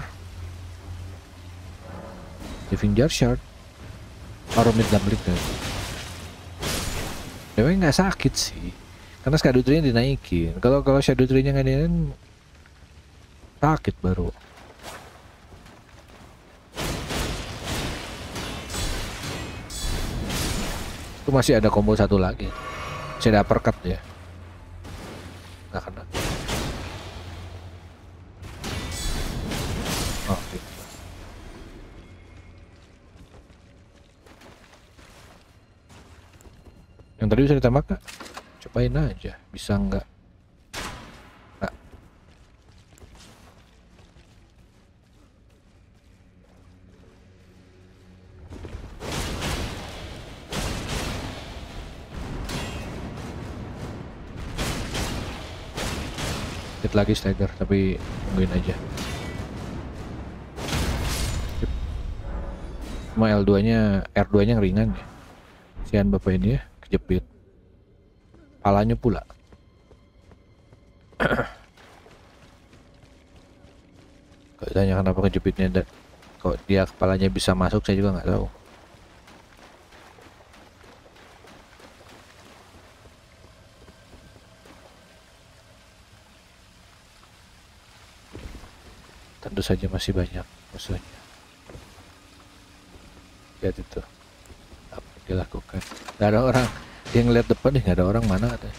Living Jar Shard. Aromid Doublet. Memang nggak sakit sih. Karena Shadow Tree-nya dinaikin. Kalau kalau Shadow Tree-nya nggak dinaikin sakit baru. Itu masih ada combo satu lagi. Masih ada uppercut ya. Nggak kena. Oh, gitu. Yang tadi bisa ditembak nggak? Cobain aja, bisa nggak? Nggak. Hit lagi stagger, tapi tungguin aja. Cuma L dua nya, R dua nya ringan ya. Sian bapak ini ya, kejepit. Palanya pula. Kalau ditanya kenapa kejepitnya, kok dia kepalanya bisa masuk, saya juga nggak tahu. Tentu saja masih banyak musuhnya. Lihat itu apa yang dilakukan. Gak ada orang yang ngeliat depan nih, nggak ada orang, mana ada.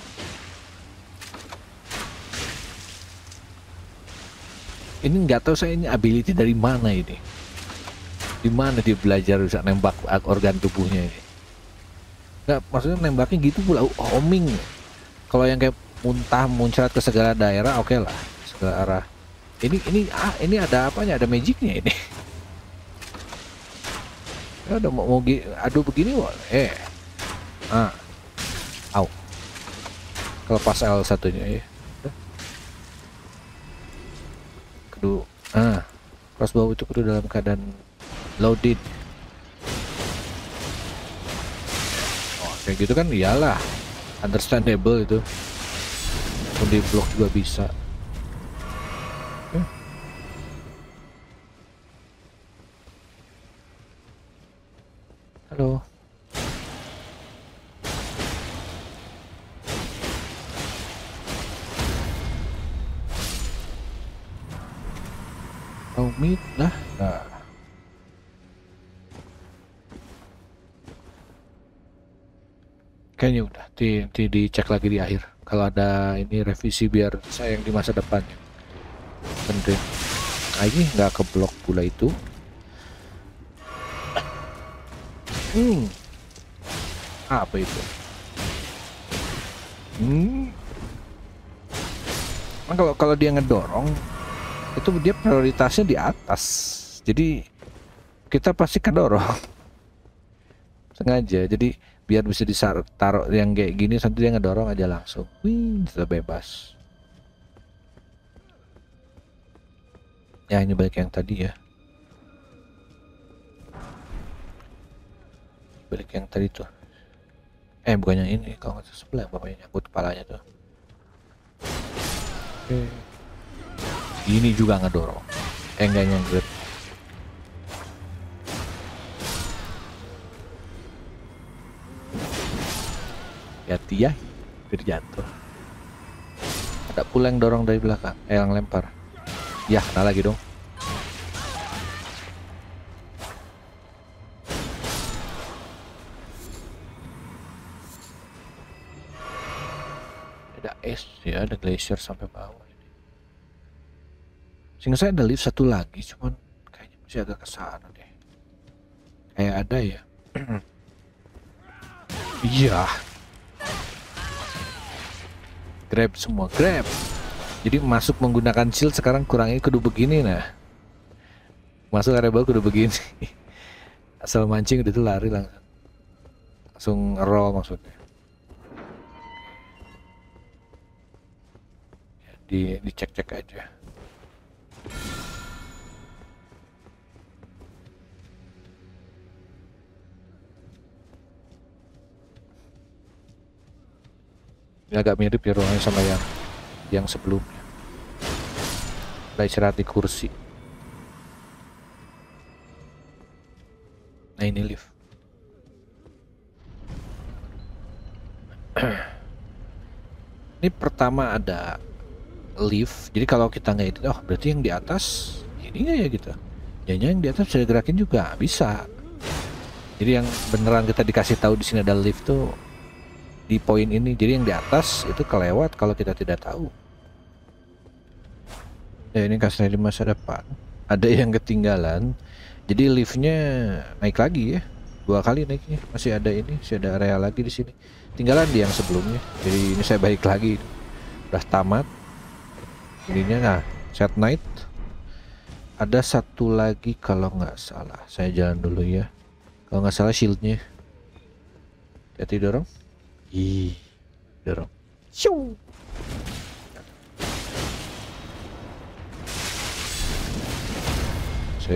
Ini nggak tahu saya ini ability dari mana ini. Di mana dia belajar bisa nembak organ tubuhnya ini. Nggak, maksudnya nembaknya gitu pula homing. Kalau yang kayak muntah muncrat ke segala daerah oke okay lah, segala arah. Ini ini ah ini ada apanya? Ada magicnya ini. Ya udah mau, mau aduh begini boleh. Eh. Ah. Au. Kelepas L satunya ya. Kedua. Ah. Crossbow itu kudu dalam keadaan loaded. Oh, kayak gitu kan iyalah. Understandable itu. Pun di blok juga bisa. Halo. Oh, mid lah. Nah. Kayaknya udah. Nanti dicek lagi di akhir. Kalau ada ini revisi biar saya yang di masa depan. Penting. Nah, ini nggak ke blok pula itu. Hmm. Apa itu? Hmm. Nah, kalau kalau dia ngedorong itu dia prioritasnya di atas. Jadi kita pasti kedorong. Sengaja. Jadi biar bisa ditaruh yang kayak gini nanti dia ngedorong aja langsung. Wih, sudah bebas. Ya ini balik yang tadi ya. Balik yang tadi tuh. Eh bukan yang ini, kalau nggak sebelah bapaknya nyangkut kepalanya tuh. Oke. Ini juga ngedorong. Eh enggak nyangkut. Hati ya, terjatuh. Ada pula yang dorong dari belakang, eh yang lempar. Ya, kena lagi dong. Ada es ya, ada glacier sampai bawah ini. Sehingga saya ada lift satu lagi, cuman kayaknya masih agak ke sana deh. Kayak ada ya. Iya. Grab semua, grab. Jadi masuk menggunakan shield sekarang kurangnya kudu begini nah. Masuk area baru kudu begini. Asal mancing udah tuh lari langsung. Langsung roll maksudnya. Di dicek-cek aja. Ini agak mirip ya ruangannya sama yang yang sebelumnya. Udah istirahat di kursi. Nah ini lift. Ini pertama ada lift. Jadi kalau kita nggak itu, oh berarti yang di atas ini nggak ya gitu. Jangan yang di atas bisa gerakin juga bisa. Jadi yang beneran kita dikasih tahu di sini ada lift tuh di poin ini. Jadi yang di atas itu kelewat kalau kita tidak tahu. Ya ini kasih di masa depan. Ada yang ketinggalan. Jadi liftnya naik lagi ya. Dua kali naiknya. Masih ada ini, masih ada area lagi di sini. Tinggalan di yang sebelumnya. Jadi ini saya balik lagi. Udah tamat. Ininya nah, set night. Ada satu lagi kalau nggak salah. Saya jalan dulu ya. Kalau nggak salah shieldnya. Jadi dorong. Ih, dorong. Shoo. Sip.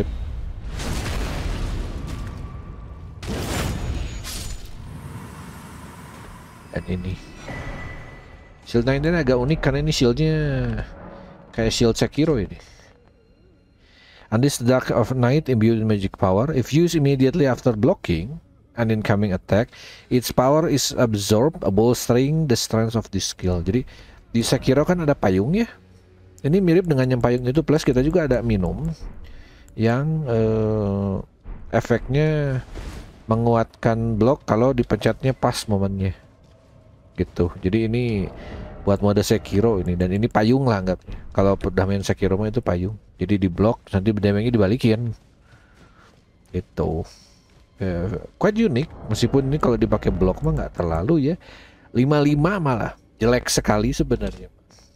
Dan ini shield ini agak unik karena ini shieldnya kayak shield Sekiro ini. And this dark of night imbued with magic power. If used immediately after blocking an incoming attack, its power is absorbed, bolstering the strength of this skill. Jadi di Sekiro kan ada payung ya. Ini mirip dengan yang payung itu, plus kita juga ada minum yang uh, efeknya menguatkan blok kalau dipencetnya pas momennya. Gitu. Jadi ini buat mode Sekiro ini, dan ini payung lah anggapnya. Kalau udah main Sekiro mah itu payung. Jadi di blok nanti damage-nya dibalikin. Gitu. Uh, quite unik, meskipun ini kalau dipakai blok mah nggak terlalu ya. lima puluh lima malah jelek sekali sebenarnya.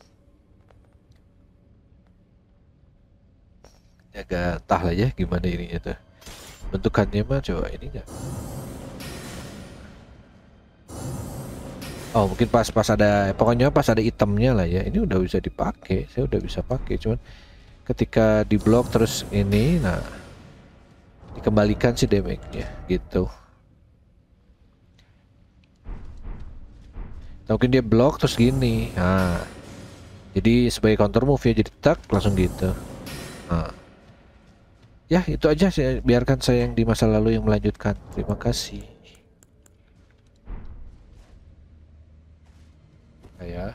Agak entah lah ya gimana ininya tuh. Bentukannya mah coba ini enggak. Oh mungkin pas pas ada, pokoknya pas ada itemnya lah ya. Ini udah bisa dipakai, saya udah bisa pakai. Cuman ketika di blok terus ini, nah dikembalikan si damage-nya gitu. Nah, mungkin dia blok terus gini. Nah, jadi sebagai counter move ya, jadi tak langsung gitu. Nah. Ya itu aja, saya biarkan saya yang di masa lalu yang melanjutkan. Terima kasih. Ya.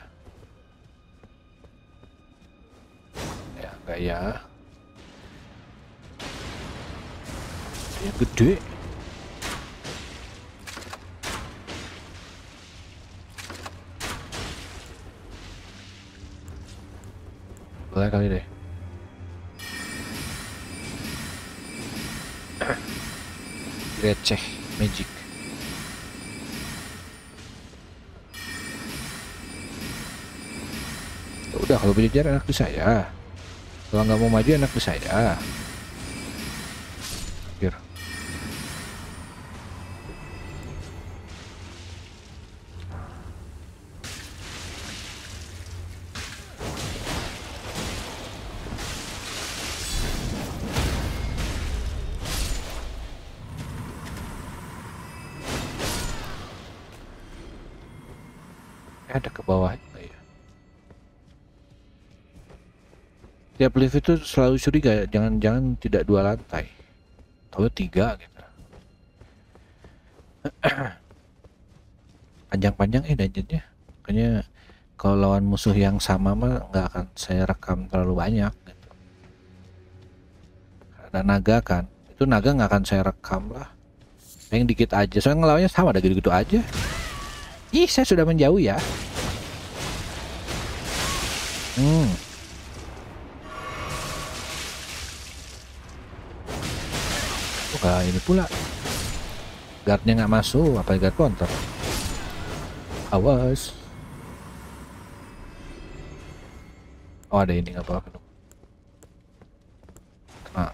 Ya enggak ya. Yang gede. Boleh kali deh. Receh magic. Udah kalau berjajar enak di saya. Kalau nggak mau maju enak di saya. Biar. Ada ke bawah ya. Tiap lift itu selalu curiga ya, jangan-jangan tidak dua lantai, atau tiga gitu. Panjang-panjang eh dungeonnya, makanya kalau lawan musuh yang sama mah nggak akan saya rekam terlalu banyak gitu. Ada naga kan, itu naga nggak akan saya rekam lah, yang dikit aja, soalnya ngelawannya sama ada gitu-gitu aja. Ih, saya sudah menjauh ya. Hmm. Nah, ini pula guardnya nggak masuk, apa guard counter? Awas. Oh, ada ini nggak apa-apa. Nah,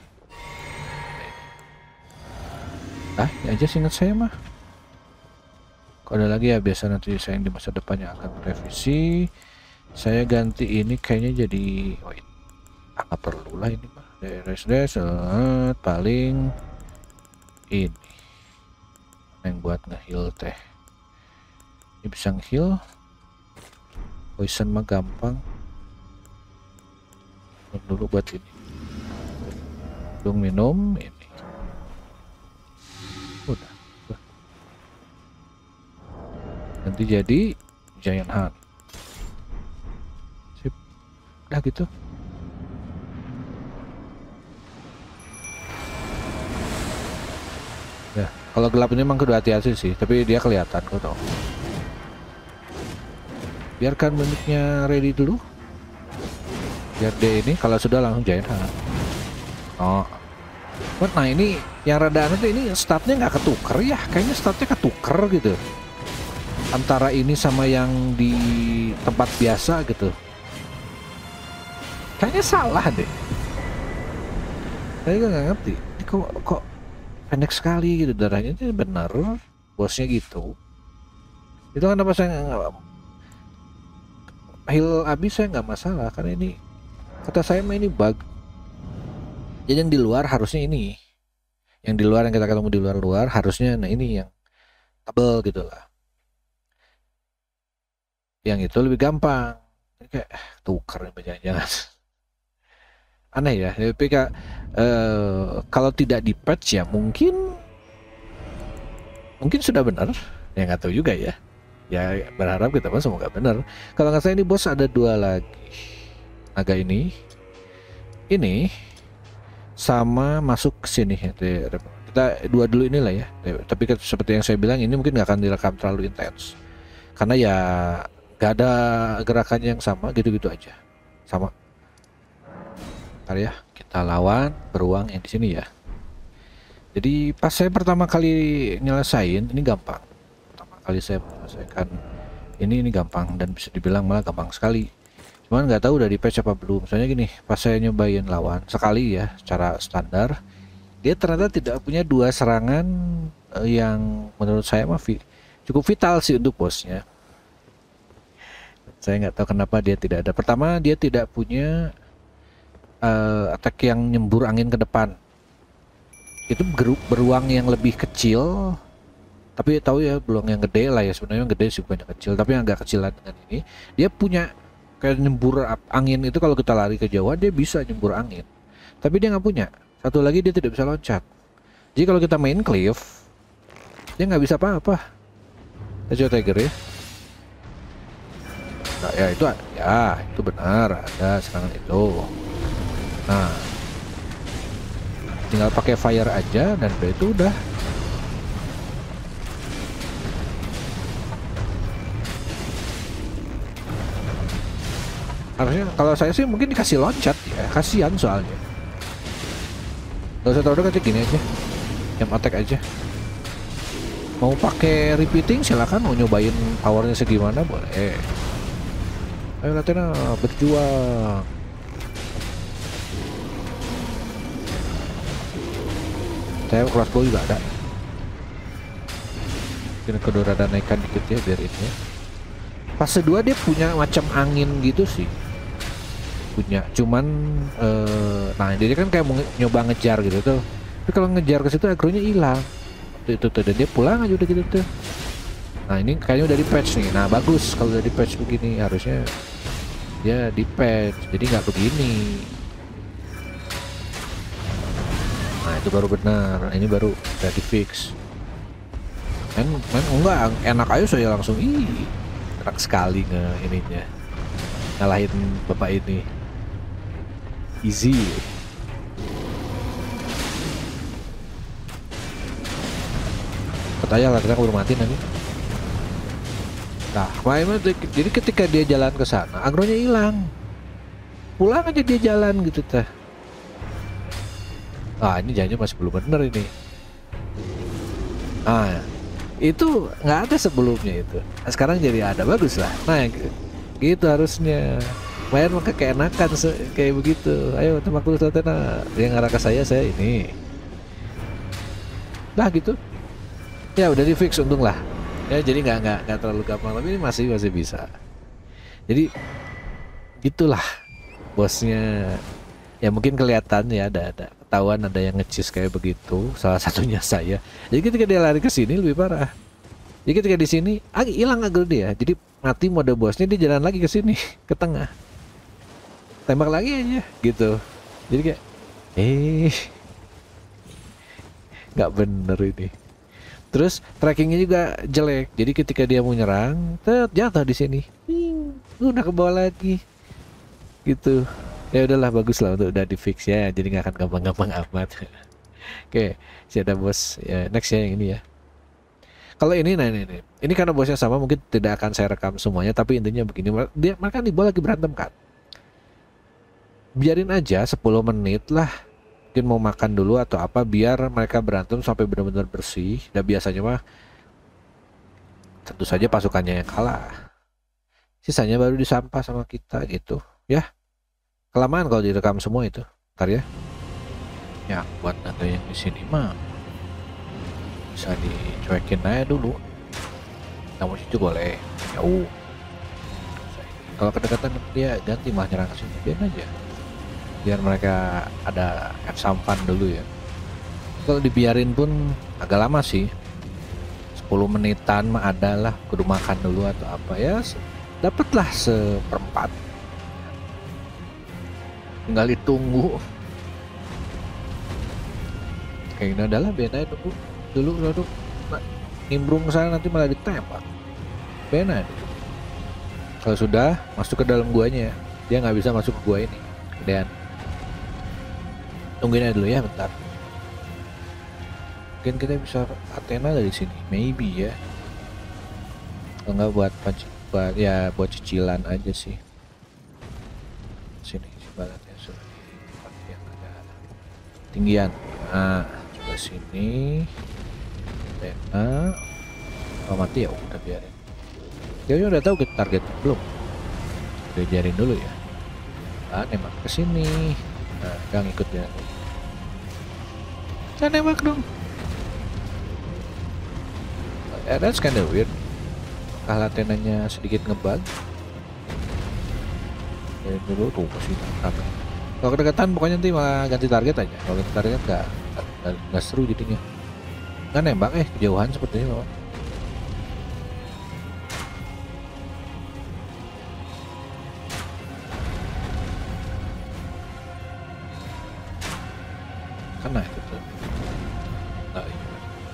ah, ini aja sih ingat saya mah. Kalau ada lagi ya biasa nanti saya yang di masa depannya akan merevisi. Saya ganti ini kayaknya jadi, wait, ah, nggak perlu lah ini mah. Res res, paling ini yang buat nge-heal teh. Ini bisa nge-heal. Poison mah gampang. Dulu buat ini. Dong minum ini. Udah. Nanti jadi Giant Heart. Sip. Udah gitu. Ya, kalau gelap ini emang kudu hati-hati sih, tapi dia kelihatan kok tau. Biarkan mimiknya ready dulu. Biar dia ini kalau sudah langsung Giant Heart. Oh. Nah ini yang rada aneh tuh ini statnya nggak ketuker ya, kayaknya statnya ketuker gitu. Antara ini sama yang di tempat biasa gitu. Kayaknya salah deh. Saya nggak ngerti. Ini kok kok pendek sekali gitu darahnya, itu benar bosnya gitu. Itu kan apa saya nggak heal habis saya nggak masalah karena ini kata saya mah ini bug. Jadi yang di luar harusnya ini, yang di luar yang kita ketemu di luar-luar harusnya nah ini yang tebel gitu lah. Yang itu lebih gampang. Ini kayak tuker jangan-jangan. Aneh ya, tapi kayak Uh, kalau tidak di patch ya mungkin mungkin sudah benar ya, nggak tahu juga ya, ya berharap kita pun semoga benar. Kalau nggak salah ini bos ada dua lagi, naga ini ini sama masuk ke sini ya. Kita dua dulu inilah ya, tapi seperti yang saya bilang ini mungkin nggak akan direkam terlalu intens karena ya nggak ada gerakannya yang sama, gitu-gitu aja sama. Ntar ya kita lawan beruang yang di sini ya. Jadi pas saya pertama kali nyelesain ini gampang, pertama kali saya menyelesaikan ini ini gampang dan bisa dibilang malah gampang sekali. Cuman nggak tahu udah di patch apa belum. Misalnya gini, pas saya nyobain lawan sekali ya secara standar, dia ternyata tidak punya dua serangan yang menurut saya mah cukup vital sih untuk bosnya. Saya nggak tahu kenapa dia tidak ada. Pertama dia tidak punya Uh, attack yang nyembur angin ke depan. Itu beruang yang lebih kecil, tapi tahu ya beruang yang gede lah ya, sebenarnya yang gede sih bukan yang kecil, tapi yang agak kecilan dengan ini dia punya kayak nyembur angin itu. Kalau kita lari ke jauh dia bisa nyembur angin, tapi dia nggak punya. Satu lagi dia tidak bisa loncat. Jadi kalau kita main cliff dia nggak bisa apa-apa. Aja Tiger ya. Nah, ya itu ya itu benar ada serangan itu. Nah, tinggal pakai fire aja dan itu udah. Harusnya kalau saya sih mungkin dikasih loncat ya, kasihan soalnya. Gak usah tahu, kasih gini aja, jam attack aja. Mau pakai repeating silakan, mau nyobain powernya segimana boleh. Ayo latihan berjuang. Saya crossbow juga ada. Mungkin kedua rada naikkan dikit ya biar ini ya. Fase dua dia punya macam angin gitu sih. Punya, cuman eh, nah dia kan kayak mau nyoba ngejar gitu tuh. Tapi kalau ngejar ke situ agronya hilang. Itu tuh dan dia pulang aja udah gitu tuh. Nah ini kayaknya udah di patch nih. Nah bagus kalau udah di patch begini, harusnya dia di patch jadi nggak begini. Nah itu baru benar, ini baru udah di fix. Men, men enggak enak aja saya langsung ih enak sekali nge ininya ngalahin bapak ini easy. Katanya lah kita udah mati nanti. Nah kemarin jadi ketika dia jalan ke sana agronya hilang, pulang aja dia jalan gitu teh. Ah ini jangan masih belum bener ini. Ah, itu nggak ada sebelumnya itu. Nah, sekarang jadi ada, bagus lah. Nah, gitu harusnya. Main maka keenakan kayak begitu. Ayo tembak dulu Satena. Dia ngarah ke saya, saya ini. Lah gitu. Ya udah di fix untung lah. Ya jadi nggak nggak nggak terlalu gampang, tapi ini masih masih bisa. Jadi gitulah bosnya. Ya mungkin kelihatan ya ada ada ketahuan ada yang ngecis kayak begitu. Salah satunya saya. Jadi ketika dia lari ke sini lebih parah. Jadi ketika di sini ah, hilang agel dia. Jadi mati mode bosnya, dia jalan lagi ke sini ke tengah. Tembak lagi aja gitu. Jadi kayak eh nggak bener ini. Terus trackingnya juga jelek. Jadi ketika dia mau nyerang, jatuh di sini. Udah ke bawah lagi. Gitu. Ya udahlah, bagus lah untuk udah di fix ya. Jadi nggak akan gampang-gampang amat. Oke, si ada bos ya next ya yang ini ya. Kalau ini nah ini, ini ini karena bosnya sama mungkin tidak akan saya rekam semuanya, tapi intinya begini, dia mereka di bawah lagi berantem kan. Biarin aja sepuluh menit lah. Mungkin mau makan dulu atau apa biar mereka berantem sampai benar-benar bersih. Dan biasanya mah tentu saja pasukannya yang kalah. Sisanya baru disampah sama kita gitu ya. Kelamaan kalau direkam semua itu. Ntar ya. Ya buat nanti yang di sini mah bisa dicuekin aja dulu. Namun itu boleh. Jauh. Kalau kedekatan dia ganti mah nyerang ke sini, biarin aja. Biar mereka ada have some fun dulu ya. Kalau dibiarin pun agak lama sih. sepuluh menitan mah ada lah, kudu makan dulu atau apa ya. Dapatlah seperempat. Tinggal ditunggu. Kayak gini adalah beda dulu. Dulu dulu nimbrung sana nanti malah ditembak. Beda. Kalau sudah masuk ke dalam guanya, dia nggak bisa masuk ke gua ini. Dan tungguin aja dulu ya bentar. Mungkin kita bisa Athena dari sini, maybe ya. Kalau nggak buat buat ya buat cicilan aja sih. Sini si balatnya sudah yang ada tinggian. Nah, coba sini. Athena. Kalau mati ya udah biarin. Dia udah tahu kita target belum? Udah biarin dulu ya. Ah, nembak ke sini. Nah, gak ngikut ya. Jangan nembak dong. Yeah, that's kinda weird. Kalah tenanya sedikit ngebug. Dari dulu tuh masih rame. Kalau kedekatan pokoknya nanti malah ganti target aja. Kalau ganti target nggak nggak seru jadinya. Nggak nembak eh kejauhan sepertinya loh. Karena itu tuh. Nah, iya.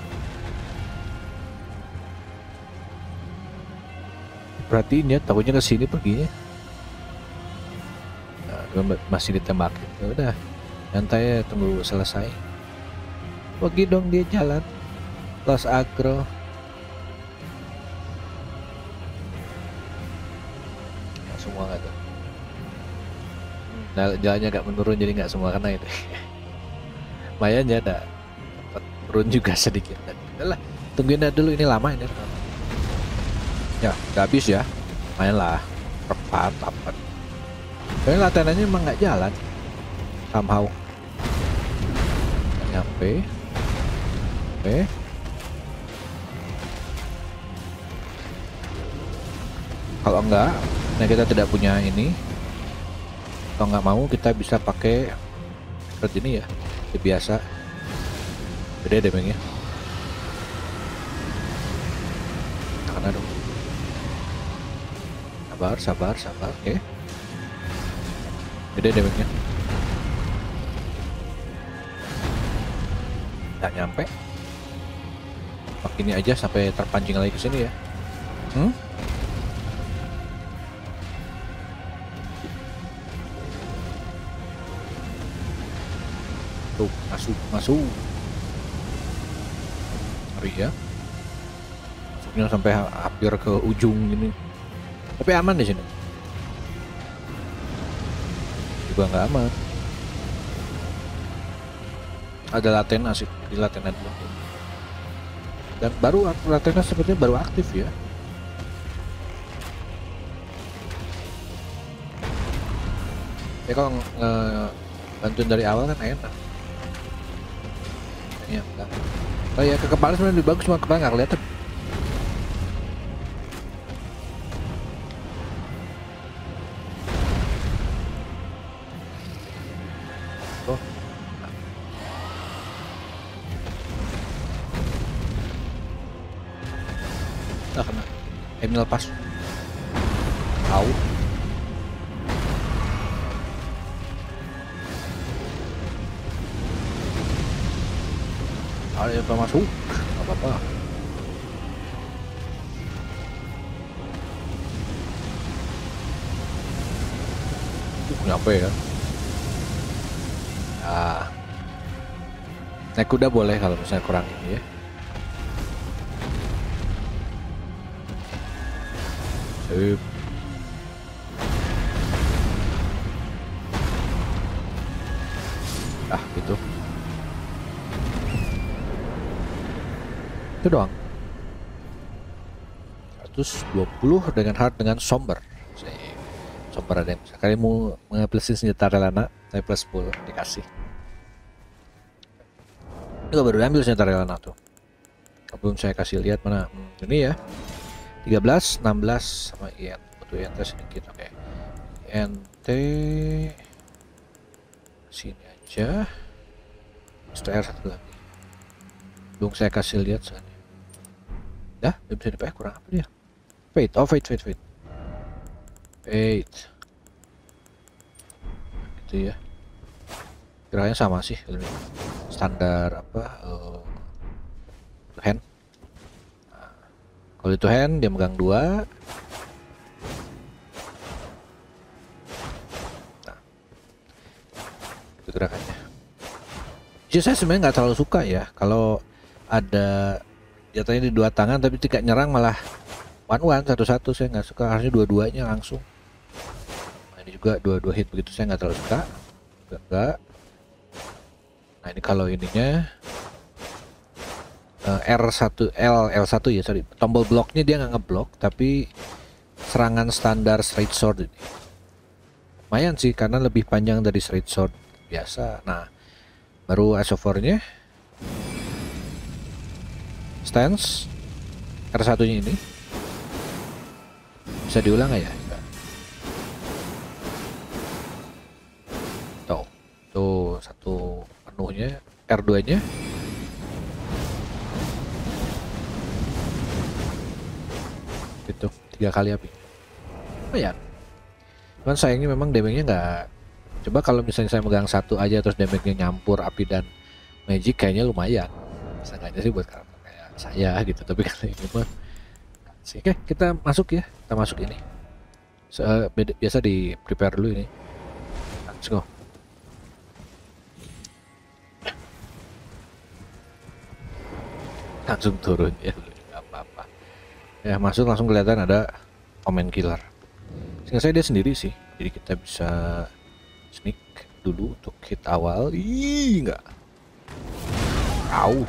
Perhatiin ya, takutnya ke sini perginya. Nah, masih ditembak. Ya udah, santai ya, tunggu selesai. Pergi dong dia jalan. Los agro. Nggak semua nggak tuh. Nah, jalannya agak menurun jadi nggak semua kena itu. Lumayan ya, ada turun juga sedikit. Udah lah, tungguin aja dulu, ini lama ini. Ya, udah habis ya. Main lah. Perpat, apa. Kayaknya latihannya emang nggak jalan. Somehow. Nggak nyampe. Oke. Kalau enggak, nah kita tidak punya ini. Kalau nggak mau, kita bisa pakai seperti ini ya. Seperti biasa. Beda damage-nya. Karena dong. Sabar, sabar, sabar. Oke. Okay. Beda damage-nya. Nggak nyampe. Pakai ini aja sampai terpancing lagi ke sini ya. Hmm? Tuh, masuk, masuk. Ngeri ya. Masuknya sampai hampir ke ujung gini. Tapi aman di sini. Juga nggak aman. Ada laten asik, di laten dulu. Dan baru Rathena sepertinya baru aktif ya. Ya kalau ngebantuin dari awal kan enak. Iya enggak. Oh ya, ke kepala sebenarnya lebih bagus, cuma kepala nggak kelihatan. Oh. Nah, kena. Emil pas. Tahu. Ada yang masuk, nggak apa-apa. Uh, nyampe ya. Ah, naik kuda boleh kalau misalnya kurang ini ya. Sip. Ah, gitu. Itu doang. seratus dua puluh dengan hard dengan somber. Somber ada yang bisa. Kalian mau nge-plusin senjata Relana, saya plus sepuluh dikasih. Ini baru ambil senjata Relana tuh. Belum saya kasih lihat mana. Hmm, ini ya. tiga belas, enam belas sama I N. Butuh I N T sedikit, oke. Okay. I N T sini aja. Setelah R satu lagi. Belum saya kasih lihat soalnya. Dah, dia bisa dipakai kurang apa dia? Fate, oh fate, fate, fate. Fate. Gitu ya. Kiranya sama sih. Standar apa? Uh, hand. Nah, kalau itu hand, dia megang dua. Nah, itu gerakannya. Jadi saya sebenarnya nggak terlalu suka ya kalau ada jatuhnya di dua tangan tapi tidak nyerang malah one one satu-satu. Saya nggak suka, harusnya dua-duanya langsung. Nah, ini juga dua-dua hit begitu saya nggak terlalu suka. Enggak. Nah ini kalau ininya uh, R satu L L satu ya, sorry, tombol bloknya dia nggak ngeblok tapi serangan standar straight sword ini lumayan sih karena lebih panjang dari straight sword biasa. Nah baru asofornya stance R satu nya ini bisa diulang nggak ya? Tuh, tuh satu penuhnya R dua nya. Itu tiga kali api. Oh ya. Cuman sayangnya memang damage-nya nggak. Coba kalau misalnya saya megang satu aja terus damage-nya nyampur api dan magic kayaknya lumayan. Bisa nggak sih buat karakter kayak saya gitu. Tapi kalau ini mah oke, kita masuk ya. Kita masuk ini. So, biasa di prepare dulu ini. Let's go. Langsung turun ya, nggak apa-apa. Ya masuk langsung kelihatan ada comment killer. Sehingga saya dia sendiri sih. Jadi kita bisa sneak dulu untuk hit awal. Ih, enggak. Au.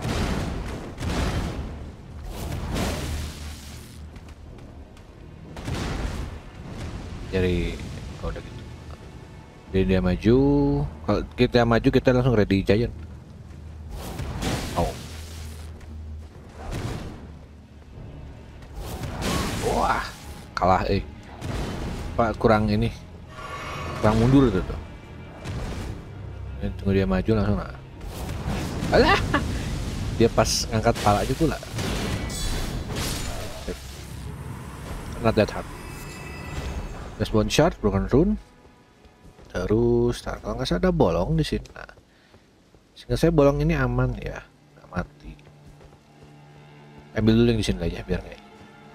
Jadi kalau udah gitu. Jadi dia maju, kalau kita maju kita langsung ready giant. Oh. Wah, kalah eh. Pak kurang ini. Kurang mundur tuh. tuh. Tunggu dia maju langsung. Nah. Alah. Dia pas ngangkat pala aja pula. Not that hard. Last one shot, broken rune. Terus, nah, kalau nggak salah ada bolong di sini. Nah, sehingga saya bolong ini aman ya, nggak mati. Ambil dulu yang di sini aja biar nggak.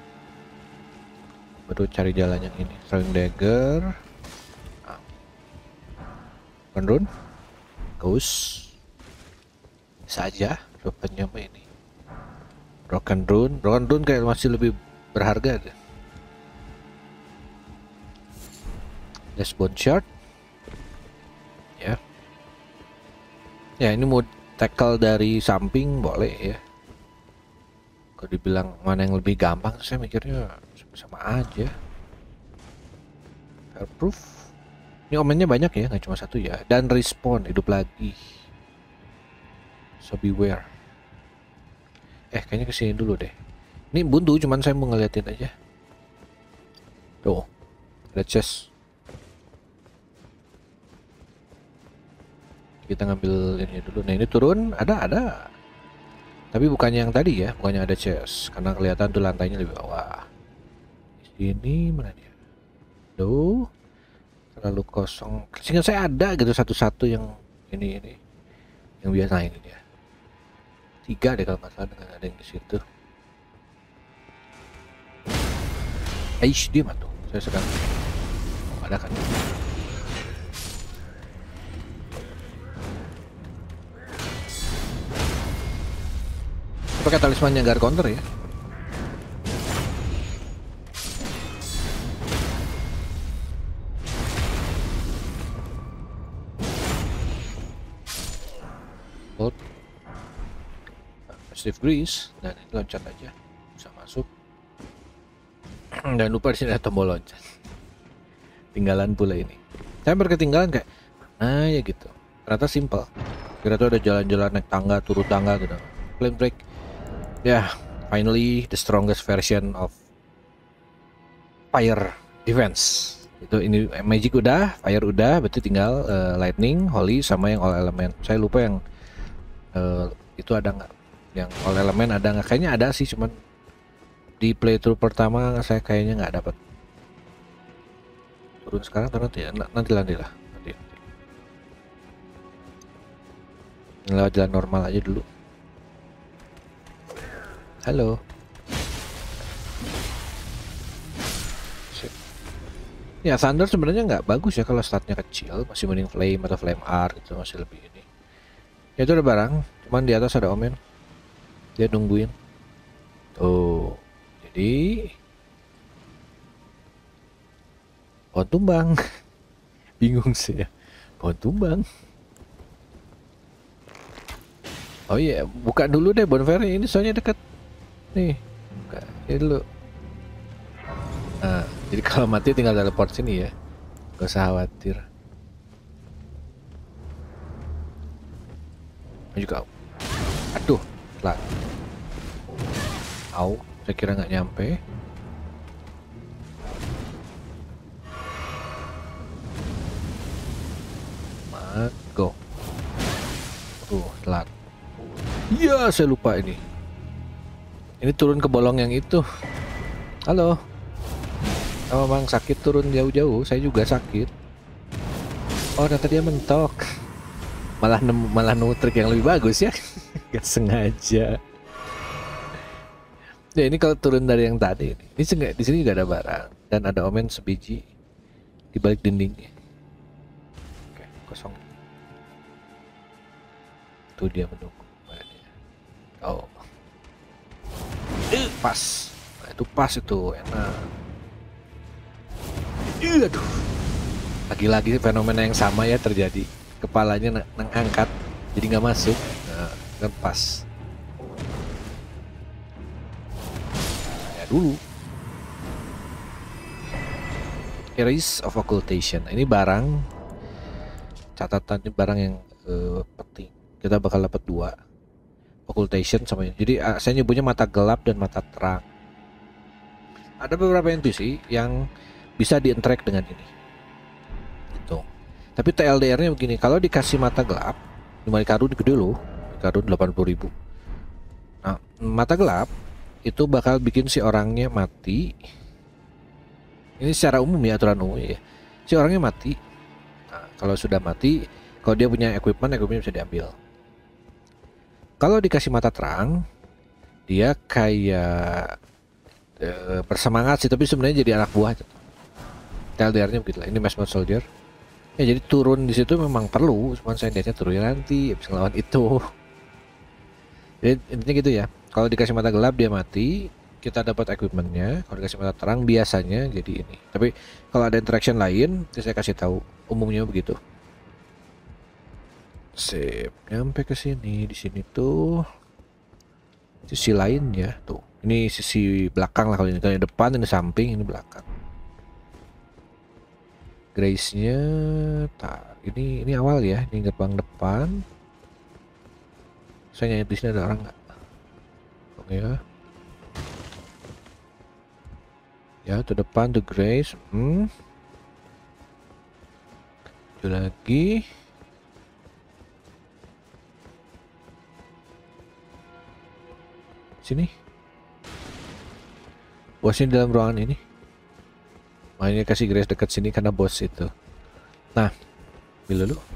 Baru cari jalan yang ini. Throwing dagger. Nah. Broken rune. Ghost. Bisa aja. Weaponnya apa ini? Broken rune. Broken rune kayak masih lebih berharga deh. Last bone shard. Ya. Ya ini mau tackle dari samping boleh ya. Kalau dibilang mana yang lebih gampang, saya mikirnya sama aja. Fireproof. Ini omennya banyak ya, nggak cuma satu ya. Dan respawn, hidup lagi. So beware. Eh, kayaknya kesini dulu deh. Ini buntu, cuman saya mau ngeliatin aja. Tuh, ada chest. Kita ngambil ini dulu. Nah ini turun, ada ada. Tapi bukannya yang tadi ya, bukannya ada chest. Karena kelihatan tuh lantainya lebih bawah. Ini mana dia? Tuh, terlalu kosong. Sehingga saya ada gitu satu-satu yang ini ini, yang biasa ini dia. Tiga deh kalau nggak salah, dengan ada yang di situ. Aish, dia tuh. Saya sedang. Oh, ada kan? Pakai talismannya Gar counter ya. Hold. Steve Grease dan ini loncat aja bisa masuk. Dan lupa di sini ada tombol loncat. Tinggalan pula ini. Saya berketinggalan kayak nah ya gitu. Ternyata simple. Kira tuh ada jalan-jalan naik tangga, turun tangga gitu. Flame break. Ya, yeah, finally the strongest version of fire defense. Itu ini magic udah, fire udah, berarti tinggal uh, lightning, holy sama yang all element. Saya lupa yang uh, itu ada nggak? Yang all element ada nggak? Kayaknya ada sih, cuman di playthrough pertama saya kayaknya nggak dapat. Turun sekarang atau nanti ya? Nanti nanti lah. Nanti, nanti. Lewat jalan normal aja dulu. Halo. Ya Thunder sebenarnya nggak bagus ya kalau statnya kecil, masih mending Flame atau Flame Art gitu, masih lebih ini. Ya itu ada barang, cuman di atas ada Omen. Dia nungguin. Tuh. Jadi pohon tumbang. Bingung sih ya. Pohon tumbang. Oh iya, buka dulu deh bonfire ini soalnya deket. Nih, buka ini dulu. Nah, jadi kalau mati tinggal teleport sini ya. Gak usah khawatir. Maju kau. Aduh, telat. Au, saya kira nggak nyampe. Go. Tuh, telat. Iya, saya lupa ini. Ini turun ke bolong yang itu. Halo. Sama Bang sakit turun jauh-jauh, saya juga sakit. Oh, ternyata dia mentok. Malah nemu, malah nemu trik yang lebih bagus ya. Gak sengaja. Ya ini kalau turun dari yang tadi ini. Ini di sini juga ada barang dan ada Omen sebiji di balik dindingnya. Oke, kosong. Tuh dia menunggu. Mana dia? Oh. Eh, pas. Nah, itu pas itu, enak. Eh, aduh. Lagi-lagi fenomena yang sama ya terjadi. Kepalanya nang angkat, jadi nggak masuk. Nah, kan pas. Ya dulu. Erase of Occultation. Ini barang. Catatannya barang yang uh, penting. Kita bakal dapat dua. Occultation sama ini. Jadi uh, saya nyebutnya mata gelap dan mata terang. Ada beberapa N P C yang bisa di-interact dengan ini. Gitu. Tapi T L D R-nya begini, kalau dikasih mata gelap, cuma di karun gede loh, di karun delapan puluh ribu. Nah, mata gelap itu bakal bikin si orangnya mati. Ini secara umum ya, aturan umum ya. Si orangnya mati. Nah, kalau sudah mati, kalau dia punya equipment, equipment bisa diambil. Kalau dikasih mata terang, dia kayak e, bersemangat sih, tapi sebenarnya jadi anak buah. T L D R-nya begitu lah. Ini Mass Mode Soldier. Ya jadi turun di situ memang perlu, cuman saya lihatnya turunnya nanti habis ngelawan itu. Jadi intinya gitu ya. Kalau dikasih mata gelap dia mati, kita dapat equipmentnya. Kalau dikasih mata terang biasanya jadi ini. Tapi kalau ada interaction lain, saya kasih tahu. Umumnya begitu. Sip, nyampe ke sini. Di sini tuh sisi lain ya, tuh Ini sisi belakang lah kalau ini. Kalau yang depan ini samping, ini belakang. Grace-nya tak ini ini awal ya, ini gerbang depan. Saya nyanyi di sini ada orang nggak? Oke ya. Ya, ke depan The Grace. Hmm. Itu lagi. Sini. Bosnya dalam ruangan ini. Makanya kasih Grace dekat sini karena bos itu. Nah, ambil dulu.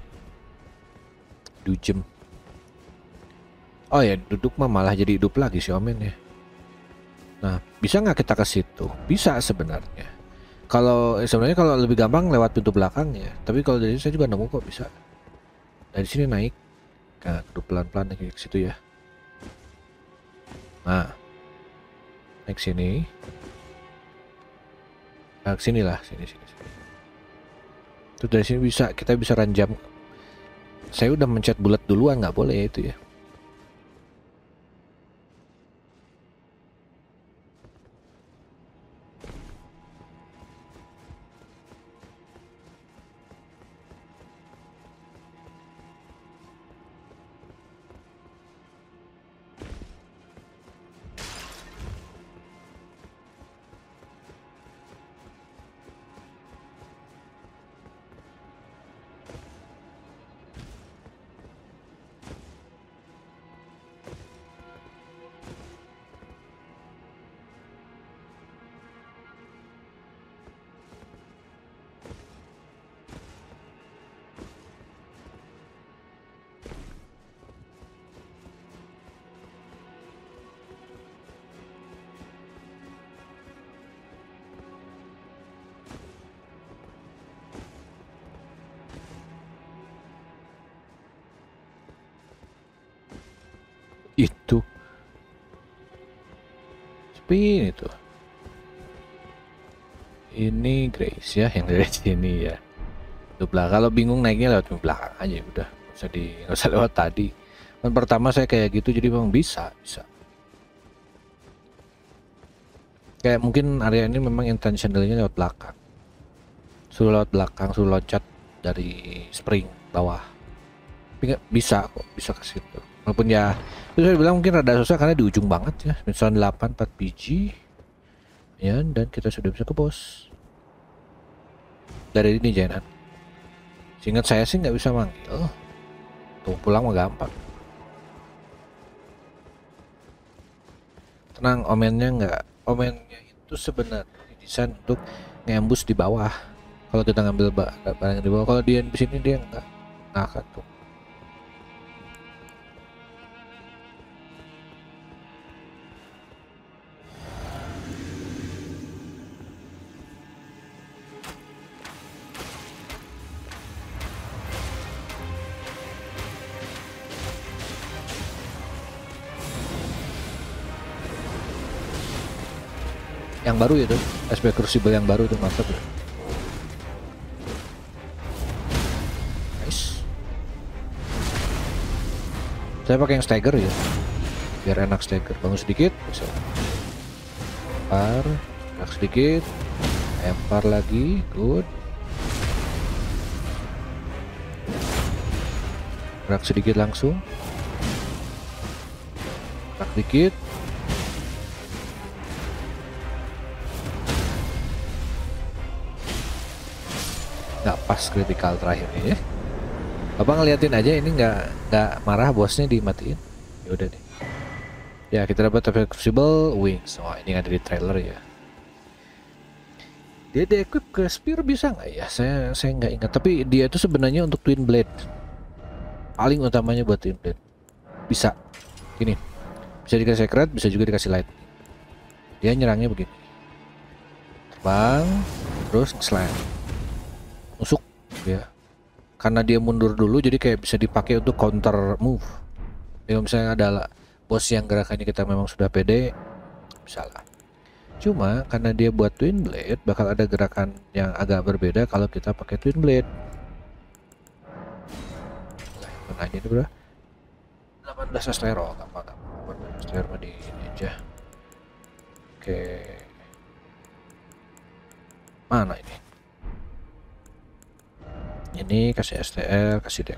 Dujem. Oh ya, duduk mah malah jadi hidup lagi si Omen ya. Nah, bisa nggak kita ke situ? Bisa sebenarnya. Kalau eh, sebenarnya kalau lebih gampang lewat pintu belakang ya. Tapi kalau dari sini saya juga nemu kok bisa. Dari sini naik. Nah, pelan-pelan naik ke situ ya. Nah, naik sini. Nah, ke sini lah, sini sini sini. Itu dari sini bisa, kita bisa ranjam. Saya udah mencet bulat duluan, nggak boleh ya itu ya. Itu spin itu. Ini Grace ya yang dari sini ya. Itu belakang. Kalau bingung naiknya lewat belakang aja udah. Nggak usah di nggak usah lewat tadi. Kan pertama saya kayak gitu jadi memang bisa bisa. Kayak mungkin area ini memang intentionalnya lewat belakang. Suruh lewat belakang, suruh loncat dari spring bawah. Tapi nggak bisa kok, bisa ke situ. Walaupun ya, itu saya bilang mungkin rada susah karena di ujung banget ya. Misalnya delapan empat biji. Ya, dan kita sudah bisa ke bos. Dari ini Jainan. Seingat saya sih nggak bisa manggil. Tuh pulang mah gampang. Tenang, omennya nggak. Omennya itu sebenarnya didesain untuk ngembus di bawah. Kalau kita ngambil barang di bawah, kalau dia di sini dia nggak. Nah kan tuh. Yang baru itu, S P Crucible yang baru itu mantap ya. Nice. Saya pakai yang stagger ya, biar enak stagger. Bangun sedikit, bisa. Lempar, enak sedikit, lempar lagi, good. Gerak sedikit langsung, gerak sedikit. Nggak pas kritikal terakhirnya ya. Bapak ngeliatin aja ini nggak nggak marah bosnya dimatiin. Ya udah deh. Ya kita dapat T V Crucible Wings. Wah ini ada di trailer ya. Dia di-equip ke Spear bisa nggak ya? Saya saya nggak ingat. Tapi dia itu sebenarnya untuk Twin Blade. Paling utamanya buat Twin Blade. Bisa. Gini. Bisa dikasih secret, bisa juga dikasih light. Dia nyerangnya begini. Terbang, terus slam. Nusuk ya. Karena dia mundur dulu jadi kayak bisa dipakai untuk counter move. Kalau misalnya ada bos yang gerakannya kita memang sudah pede, bisa lah. Cuma karena dia buat Twin Blade bakal ada gerakan yang agak berbeda kalau kita pakai Twin Blade. Nah, ini bro. delapan belas astero, gampang gampang. delapan belas astero di ini aja. pakai mana ini? Ini kasih S T R, kasih Dex.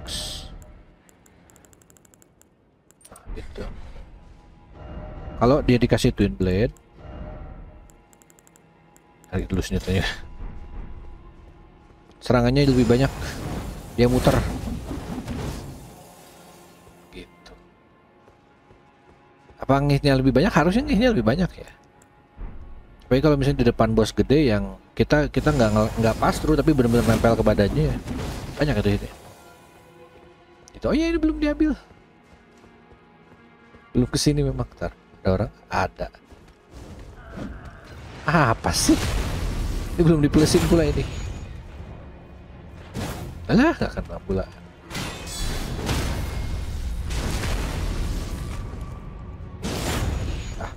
Nah, gitu. Kalau dia dikasih Twin Blade, tarik dulu senjatanya. Serangannya lebih banyak, dia muter. Gitu. Apa ngehnya lebih banyak? Harusnya ngehnya lebih banyak ya. Tapi kalau misalnya di depan bos gede yang kita kita nggak nggak pas terus tapi benar-benar nempel ke badannya ya, banyak itu ini. Itu oh iya ini belum diambil. Belum kesini memang ntar. Ada orang? Ada. Ah, apa sih? Ini belum diplesin pula ini. Alah, nggak kena pula. Ah.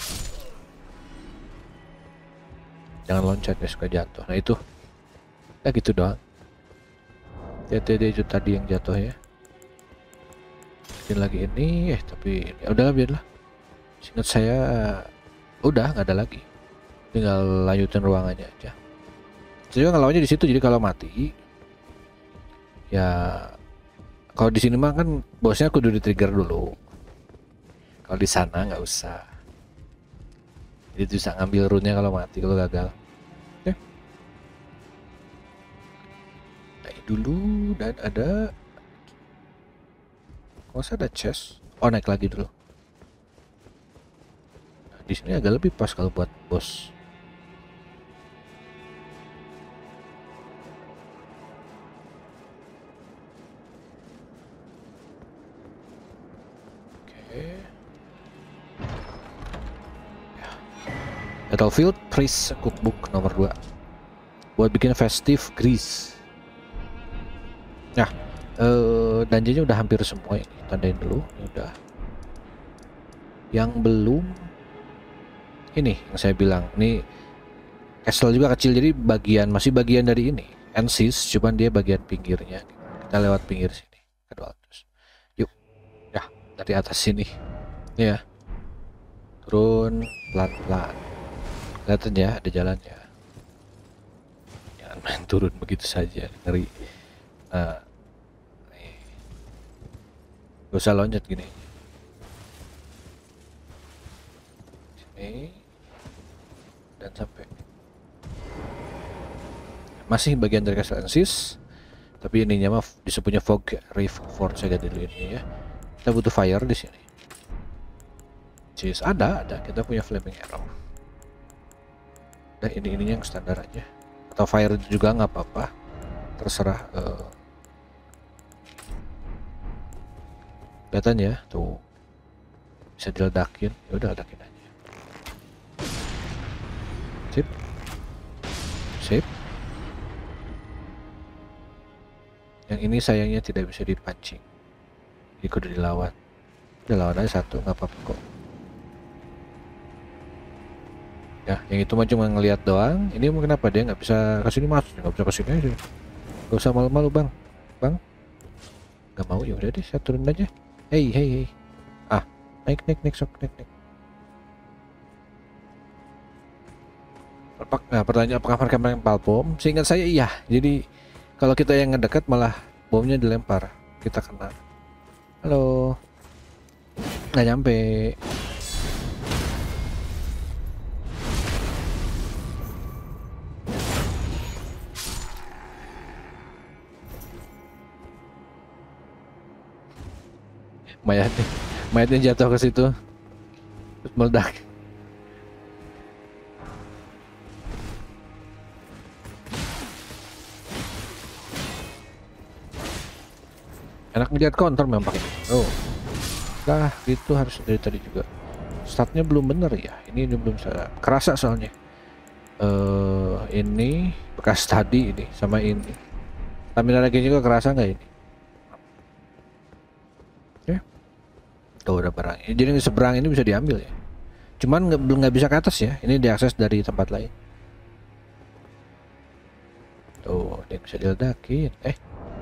Jangan loncat ya, suka jatuh. Nah itu. Ya gitu doang. T T D itu tadi yang jatuh ya. Mungkin lagi ini, eh tapi ya udahlah biarlah. Seingat saya udah nggak ada lagi. Tinggal lanjutin ruangannya aja. Saya juga ngelawannya di situ, jadi kalau mati ya kalau di sini mah kan bosnya kudu di trigger dulu. Kalau di sana nggak usah. Jadi bisa ngambil rune kalau mati kalau gagal. Oke. Naik dulu dan ada kok ada chest. Oh naik lagi dulu. Nah, di sini agak lebih pas kalau buat bos. Battlefield Priest Cookbook nomor dua buat bikin festive grease. Nah, eh, dungeonnya udah hampir semua ini. Tandain dulu, ini udah. Yang belum ini yang saya bilang, ini castle juga kecil jadi bagian masih bagian dari ini. Ensis, cuman dia bagian pinggirnya. Kita lewat pinggir sini. Kedua terus. Yuk. Ya, dari atas sini. Ya. Turun pelan-pelan. Kelihatan ya ada jalannya. Jangan main turun begitu saja, ngeri. Nah, gak usah loncat gini. Sini dan sampai. Masih bagian dari Castle Ensis, tapi ininya mah disebutnya Fog Reef Fort saya dulu ini ya. Kita butuh fire di sini. Cis ada, ada. Kita punya flaming arrow. Nah ini ininya yang standar aja atau fire juga nggak apa-apa, terserah. Uh, kelihatan ya tuh bisa diledakin, ya udah ledakin aja. Sip sip. Yang ini sayangnya tidak bisa dipancing, jadi kudu dilawan. Udah lawan aja satu nggak apa-apa kok. Ya, yang itu mah cuma ngelihat doang. Ini mungkin kenapa dia nggak bisa kesini mas? Nggak bisa kesini aja. Gak usah malu-malu bang, bang. Gak mau ya udah deh, saya turun aja. Hey hey hey. Ah, naik naik naik sok naik naik. Nah, pertanyaan apakah mereka melempar bom? Seingat saya iya. Jadi kalau kita yang ngedekat malah bomnya dilempar, kita kena. Halo. Nggak nyampe. Mayatnya, mayatnya jatuh ke situ, terus meledak. Enak ngeliat counter memang pakai. Oh, lah gitu harus dari tadi juga. Startnya belum bener ya. Ini, ini belum saya kerasa soalnya. Uh, ini bekas tadi ini sama ini. Stamina lagi juga kerasa nggak ini? Tuh udah barang. Jadi seberang ini bisa diambil ya. Cuman nggak belum nggak bisa ke atas ya. Ini diakses dari tempat lain. Tuh dia bisa diledakin. Eh,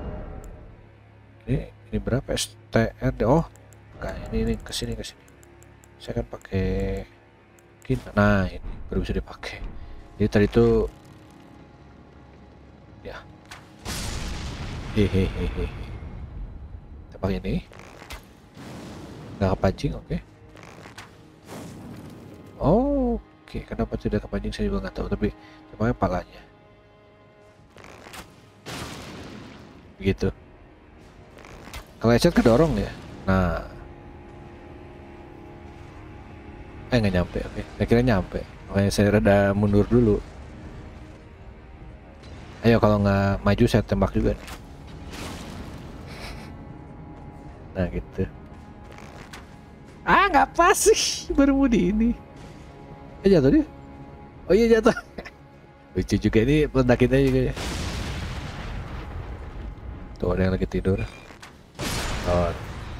ini ini berapa S T R? Oh, enggak ini ini kesini kesini. Saya kan pakai mungkin. Nah ini baru bisa dipakai. Jadi tadi tuh ya hehehe, kita pakai ini nggak kepancing. Oke okay. Oh, oke okay. Kenapa tidak kepancing saya juga nggak tahu, tapi pakai palanya begitu. Kalau headset kedorong ya. Nah eh nggak nyampe. Oke okay. Saya kira nyampe, makanya saya rada mundur dulu. Ayo kalau nggak maju saya tembak juga nih. Nah gitu. Ah nggak pas sih, baru mau di ini. Eh jatuh dia. Oh iya jatuh. Lucu juga ini ledakinnya juga ya. Tuh ada yang lagi tidur. Oh.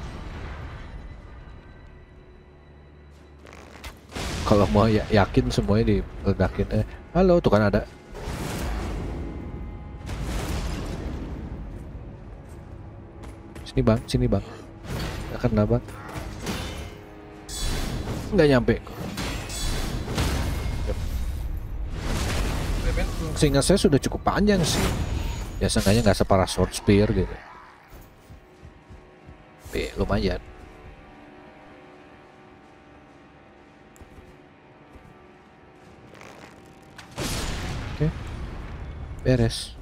Kalau mau ya, yakin semuanya diledakin. Eh, halo tuh kan ada. Sini bang, sini bang. Akan apa? Nggak nyampe. Seingat saya sudah cukup panjang sih. Ya seenggaknya nggak separah sword spear gitu. Tapi lumayan. Oke, beres.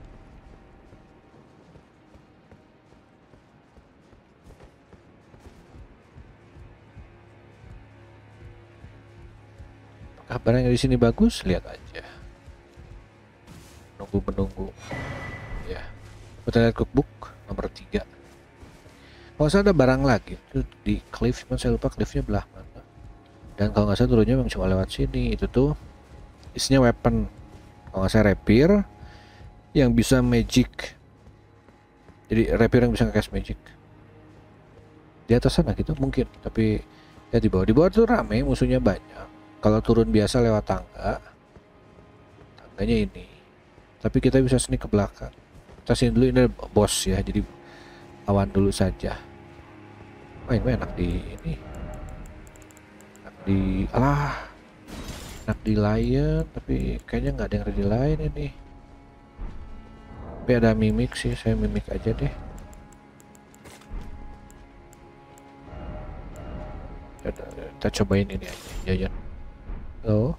Barang yang di sini bagus, lihat aja. Nunggu menunggu. Ya, kita lihat cookbook nomor tiga. Kalau saya ada barang lagi itu di cliff, cuman saya lupa cliffnya belah mana. Dan kalau nggak salah turunnya memang cuma lewat sini. Itu tuh isinya weapon. Kalau nggak salah rapier yang bisa magic. Jadi rapier yang bisa nge-cast magic. Di atas sana gitu mungkin, tapi ya di bawah. Di bawah tuh rame, musuhnya banyak. Kalau turun biasa lewat tangga, tangganya ini. Tapi kita bisa sneak ke belakang. Kita sini dulu, ini bos ya, jadi awan dulu saja. Oh ini enak di ini, enak di alah, enak di lion, tapi kayaknya nggak ada yang ready lain ini. Tapi ada mimik sih, saya mimik aja deh. Kita cobain ini aja, jajan. Oh,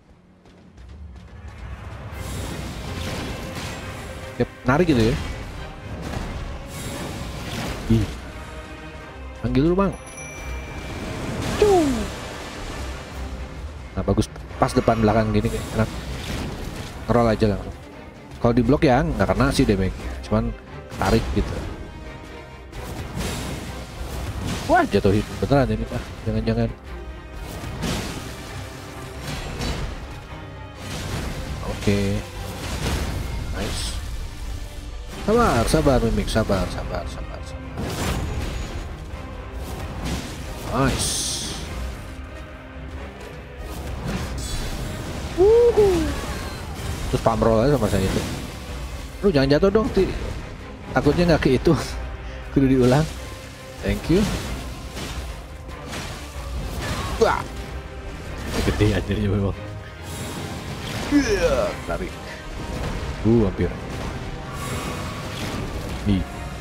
yep, narik gitu ya. Ih, panggil dulu bang. Cung. Nah bagus, pas depan belakang gini enak. Roll aja langsung. Kalau di blok ya nggak kena sih damage, cuman tarik gitu. Wah jatuhin beneran ini ah, jangan-jangan. Oke, okay. Nice. Sabar, sabar mimik, sabar, sabar, sabar, sabar. Nice. Wuhu. Terus pump roll aja sama saya itu. Lu jangan jatuh dong, ti. Takutnya nggak ke itu. Kudu diulang. Thank you. Wah, gede aja dia memang. Yeah, tarik. Uh, hampir. Nih.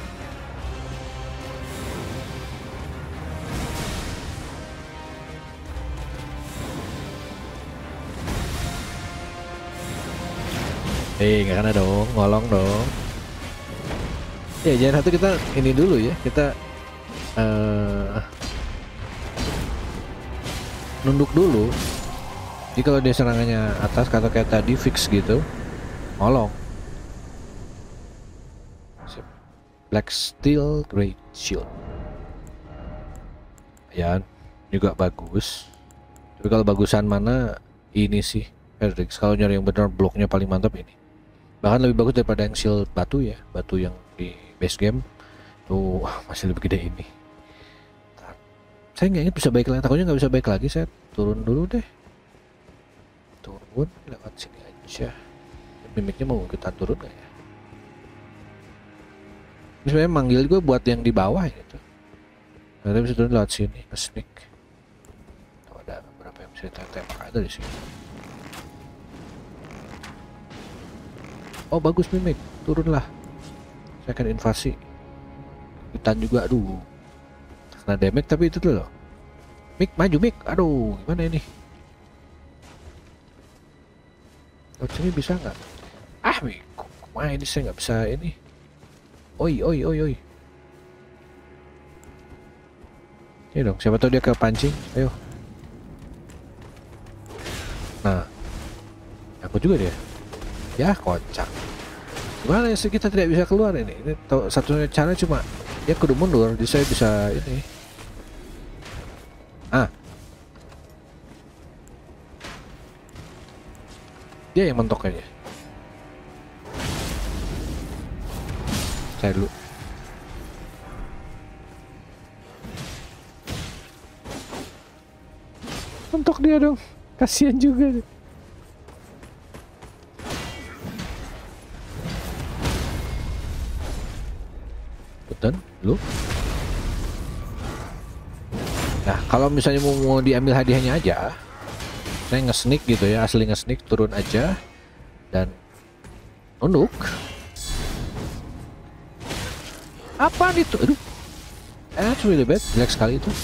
Eh, nggak kena dong, ngolong dong. Ya, jangan satu kita ini dulu ya, kita uh, nunduk dulu. Jadi kalau dia serangannya atas kata kayak tadi fix gitu, ngolong. Black Steel Great Shield. Ya, juga bagus. Tapi kalau bagusan mana ini sih, Hendrix. Kalau nyari yang benar bloknya paling mantap ini. Bahkan lebih bagus daripada yang shield batu ya, batu yang di base game. Tuh masih lebih gede ini. Saya nggak ingat bisa baik lagi, takutnya nggak bisa baik lagi. Saya turun dulu deh. Turun lewat sini aja. Mimiknya mau kita turun nggak ya? Ini sebenarnya manggil gue buat yang di bawah gitu. Kita bisa turun lewat sini, ke sneak. Tuh ada berapa yang Saya tembak aja dari sini. Oh bagus Mimik, turunlah. Saya akan invasi. Hutan juga, aduh. Kena damage tapi itu tuh loh. Mik, maju Mik, aduh, gimana ini? Lewat sini bisa nggak? Ah Mik, kemana ini saya nggak bisa ini. Oi, oi, oi, oi. Ini dong, siapa tahu dia ke pancing. Ayo. Nah, aku juga dia. Ya kocak. Gimana sih kita tidak bisa keluar ini? Ini satunya cara cuma dia kudu mundur, jadi saya bisa ini. Ah, dia yang mentok kayaknya. Saya dulu. Mentok dia dong. Kasihan juga. Betul, lu. Nah, kalau misalnya mau, mau diambil hadiahnya aja, saya nge-sneak gitu ya, asli nge-sneak, turun aja dan nunduk. Apa itu? Aduh, that's really bad, jelek sekali itu.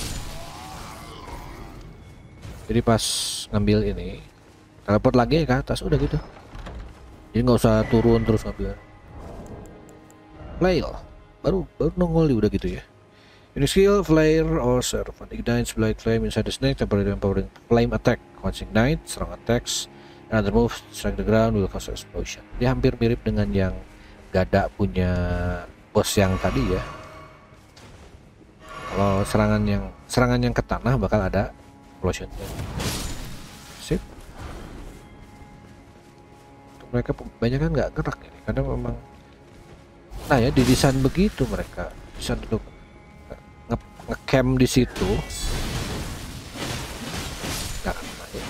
Jadi pas ngambil ini, teleport lagi ke atas, udah gitu. Jadi nggak usah turun terus ngambil. Flail, baru baru nongol udah gitu ya. Unique skill, flare or servant ignites blade flame inside the snake, temporarily empowering flame attack. Once ignite, strong attacks, another move strike the ground will cause explosion. Dia hampir mirip dengan yang Gada punya bos yang tadi ya. Kalau serangan yang serangan yang ke tanah bakal ada explosion. Sip. Untuk mereka banyak kan nggak gerak ini, karena memang nah ya didesain begitu mereka, desain untuk ngecamp di situ. Nah, ya.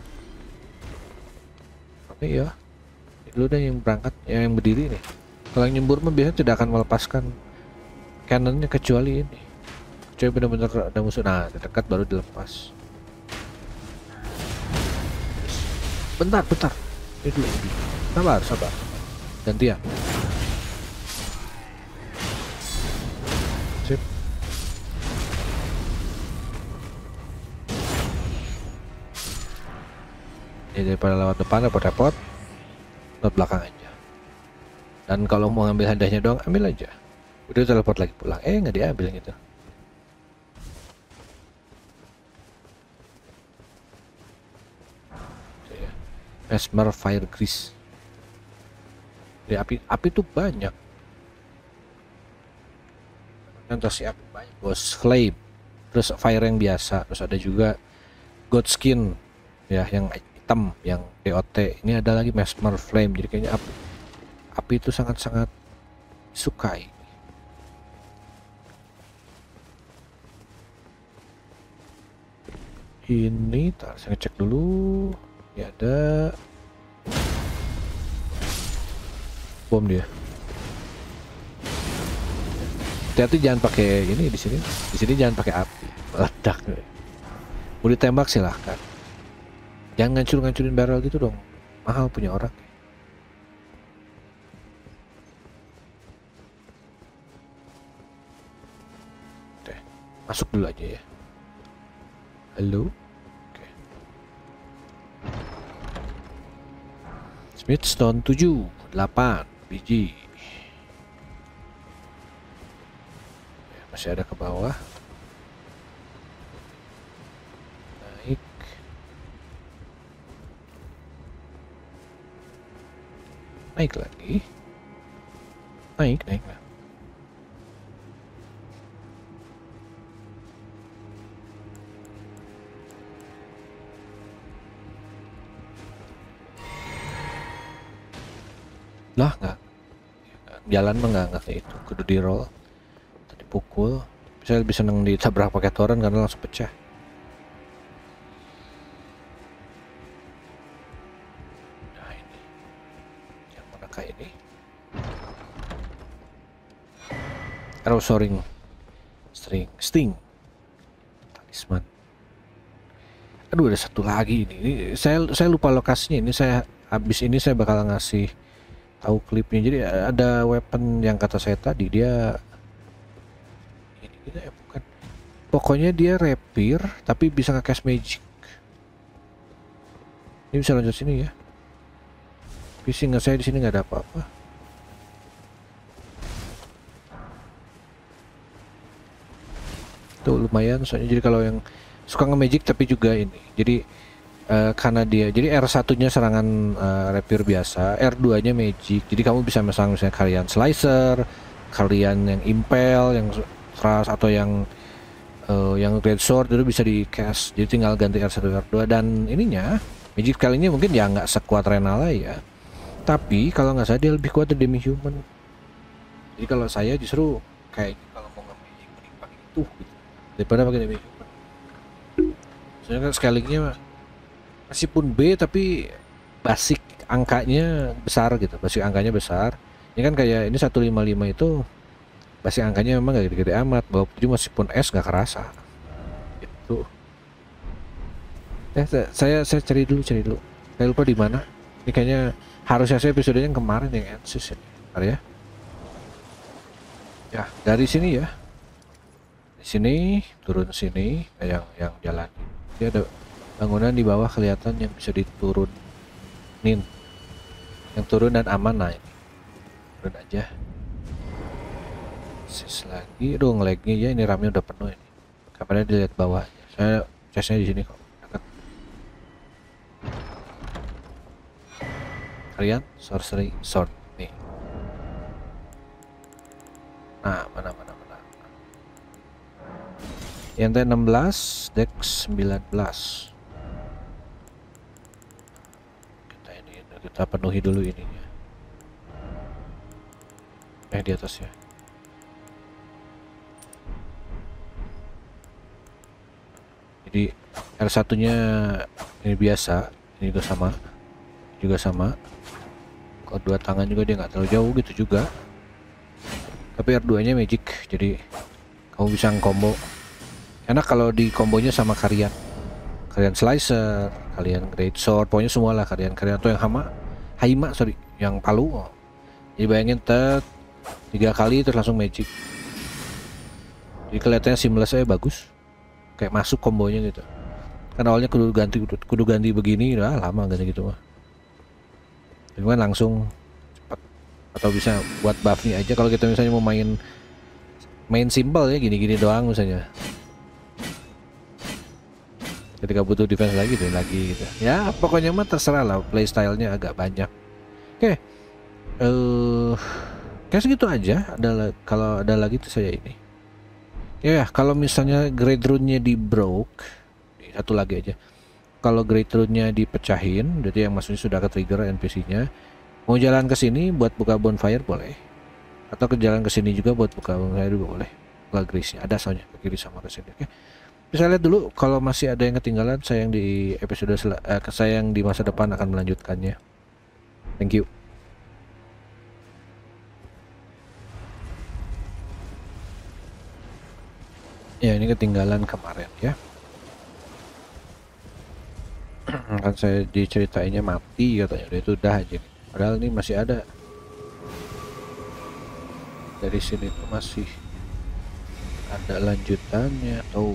Oke ya, dulu deh yang berangkat, ya, yang berdiri nih. Kalau yang nyembur mah biasanya tidak akan melepaskan cannonnya kecuali ini, kecuali benar-benar ada musuh. Nah, dekat baru dilepas. Bentar, bentar. Ini dulu, sabar, sabar. Gantian. Sip. Ini daripada lewat depan repot-repot, lewat belakang aja. Dan kalau mau ngambil hadiahnya doang, ambil aja. Udah teleport lagi pulang. Eh nggak diambil gitu. Mesmer Fire Grease. Jadi api api tuh banyak. Orientasi api banyak. Ghost Flame. Terus fire yang biasa. Terus ada juga God Skin. Ya yang hitam, yang D O T. Ini ada lagi Mesmer Flame. Jadi kayaknya api api itu sangat-sangat sukai. Ini tar saya ngecek dulu. Ya ada bom dia. Hati-hati jangan pakai ini di sini. Di sini jangan pakai api, meledak. Mau ditembak silahkan. Jangan ngancur-ngancurin barrel gitu dong. Mahal punya orang. Oke, masuk dulu aja ya. Halo. Oke. Smithstone tujuh, delapan biji. Masih ada ke bawah. Naik. Naik lagi. Naik, naik lah. Lah nggak. Jalan mah nggak nggak kayak itu. Kudu di roll. Pukul, saya lebih seneng ditabrak pakai toren karena langsung pecah. Nah ini, yang manakah ini? Arrow soaring, string, sting, talisman. Aduh, ada satu lagi ini. Ini saya saya lupa lokasinya. Ini saya habis ini saya bakal ngasih tahu klipnya. Jadi ada weapon yang kata saya tadi dia ini kita ya bukan. Pokoknya dia rapier tapi bisa nge-cast magic. Ini bisa lanjut sini ya. Fishing saya di sini nggak ada apa-apa. Tuh lumayan soalnya, jadi kalau yang suka nge-magic tapi juga ini. Jadi uh, karena dia jadi R satu-nya serangan uh, rapier biasa, R dua-nya magic. Jadi kamu bisa masang misalnya kalian slicer, kalian yang impel, yang thrust atau yang uh, yang great sword itu bisa di cast. Jadi tinggal ganti R satu R dua dan ininya magic kali ini mungkin ya nggak sekuat Renala ya. Tapi kalau nggak salah dia lebih kuat dari demi human. Jadi kalau saya justru kayak kalau mau nge-magic mending pakai itu gitu, daripada pakai demi human. Soalnya kan scalingnya meskipun B tapi basic angkanya besar gitu, basic angkanya besar. Ini kan kayak ini seratus lima puluh lima itu basic angkanya memang gak gede-gede amat, bahwa tujuh meskipun S nggak kerasa. Gitu. Eh saya saya cari dulu cari dulu. Saya lupa di mana. Ini kayaknya harusnya saya episodenya yang kemarin yang Ensis ya. Bentar ya. Ya, dari sini ya. Di sini turun sini yang yang jalan. Dia ada bangunan di bawah kelihatan yang bisa diturunin. Yang turun dan aman, nah ini. Turun aja. Sis lagi, aduh nge-lagnya ya, ini ramnya udah penuh ini. Kameranya dilihat bawahnya. Saya chestnya di sini kok. Kalian sorcery sword nih. Nah, mana mana mana. Yang T enam belas, Dex sembilan belas. Kita ini kita penuhi dulu ininya. Eh di atas ya. Jadi R satu-nya ini biasa, ini juga sama. Juga sama. Kalau dua tangan juga dia nggak terlalu jauh gitu juga. Tapi R dua-nya magic, jadi kamu bisa combo. Enak kalau di kombonya sama kalian. Kalian slicer, kalian great sword, pokoknya semua lah kalian. Kalian atau yang hama, haima sorry, yang palu. Jadi bayangin tet tiga kali terus langsung magic. Jadi kelihatannya seamless aja bagus. Kayak masuk kombonya gitu. Kan awalnya kudu ganti kudu, kudu ganti begini, udah lama ganti gitu mah. Cuman langsung cepat, atau bisa buat buff nih aja kalau kita misalnya mau main main simple ya gini-gini doang misalnya, ketika butuh defense lagi tuh lagi gitu ya, pokoknya mah terserah lah, playstylenya agak banyak. Oke, okay. uh, kayak segitu aja. Ada kalau ada lagi tuh saya ini ya, kalau misalnya grade rune-nya di broke, satu lagi aja. Kalau great rune-nya dipecahin, berarti yang maksudnya sudah ke trigger N P C-nya. Mau jalan ke sini buat buka bonfire boleh. Atau ke jalan ke sini juga buat buka bonfire juga boleh. Kalau grace-nya ada soalnya ke kiri sama ke sini. Oke. Bisa lihat dulu kalau masih ada yang ketinggalan, saya yang di episode sel uh, saya yang di masa depan akan melanjutkannya. Thank you. Ya, ini ketinggalan kemarin ya. Kan saya diceritainnya mati katanya, udah itu udah aja, padahal ini masih ada. Dari sini tuh masih ada lanjutannya tuh.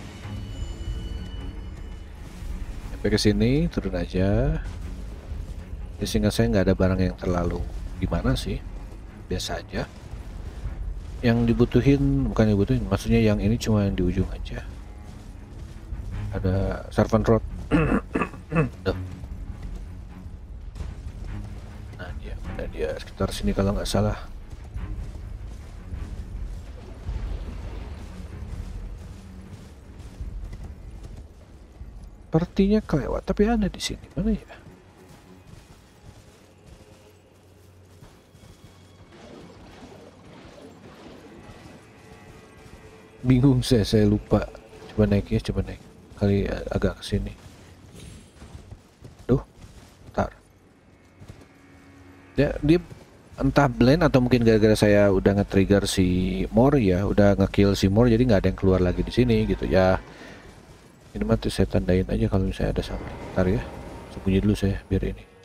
Sampai ke sini turun aja. Di sini saya nggak ada barang yang terlalu gimana sih, biasa aja. Yang dibutuhin bukan dibutuhin, maksudnya yang ini cuma yang di ujung aja. Ada servant road. Nah dia, ada dia sekitar sini kalau nggak salah. Sepertinya kelewat, tapi ada di sini mana ya? Bingung saya, saya lupa. Coba naik ya, coba naik. Kali agak ke sini. Dia, dia entah blend atau mungkin gara-gara saya udah nge-trigger si Mor ya, udah nge-kill si Mor, jadi nggak ada yang keluar lagi di sini gitu ya. Ini mati saya tandain aja kalau misalnya ada sampah. Ntar ya, sembunyi dulu saya biar ini.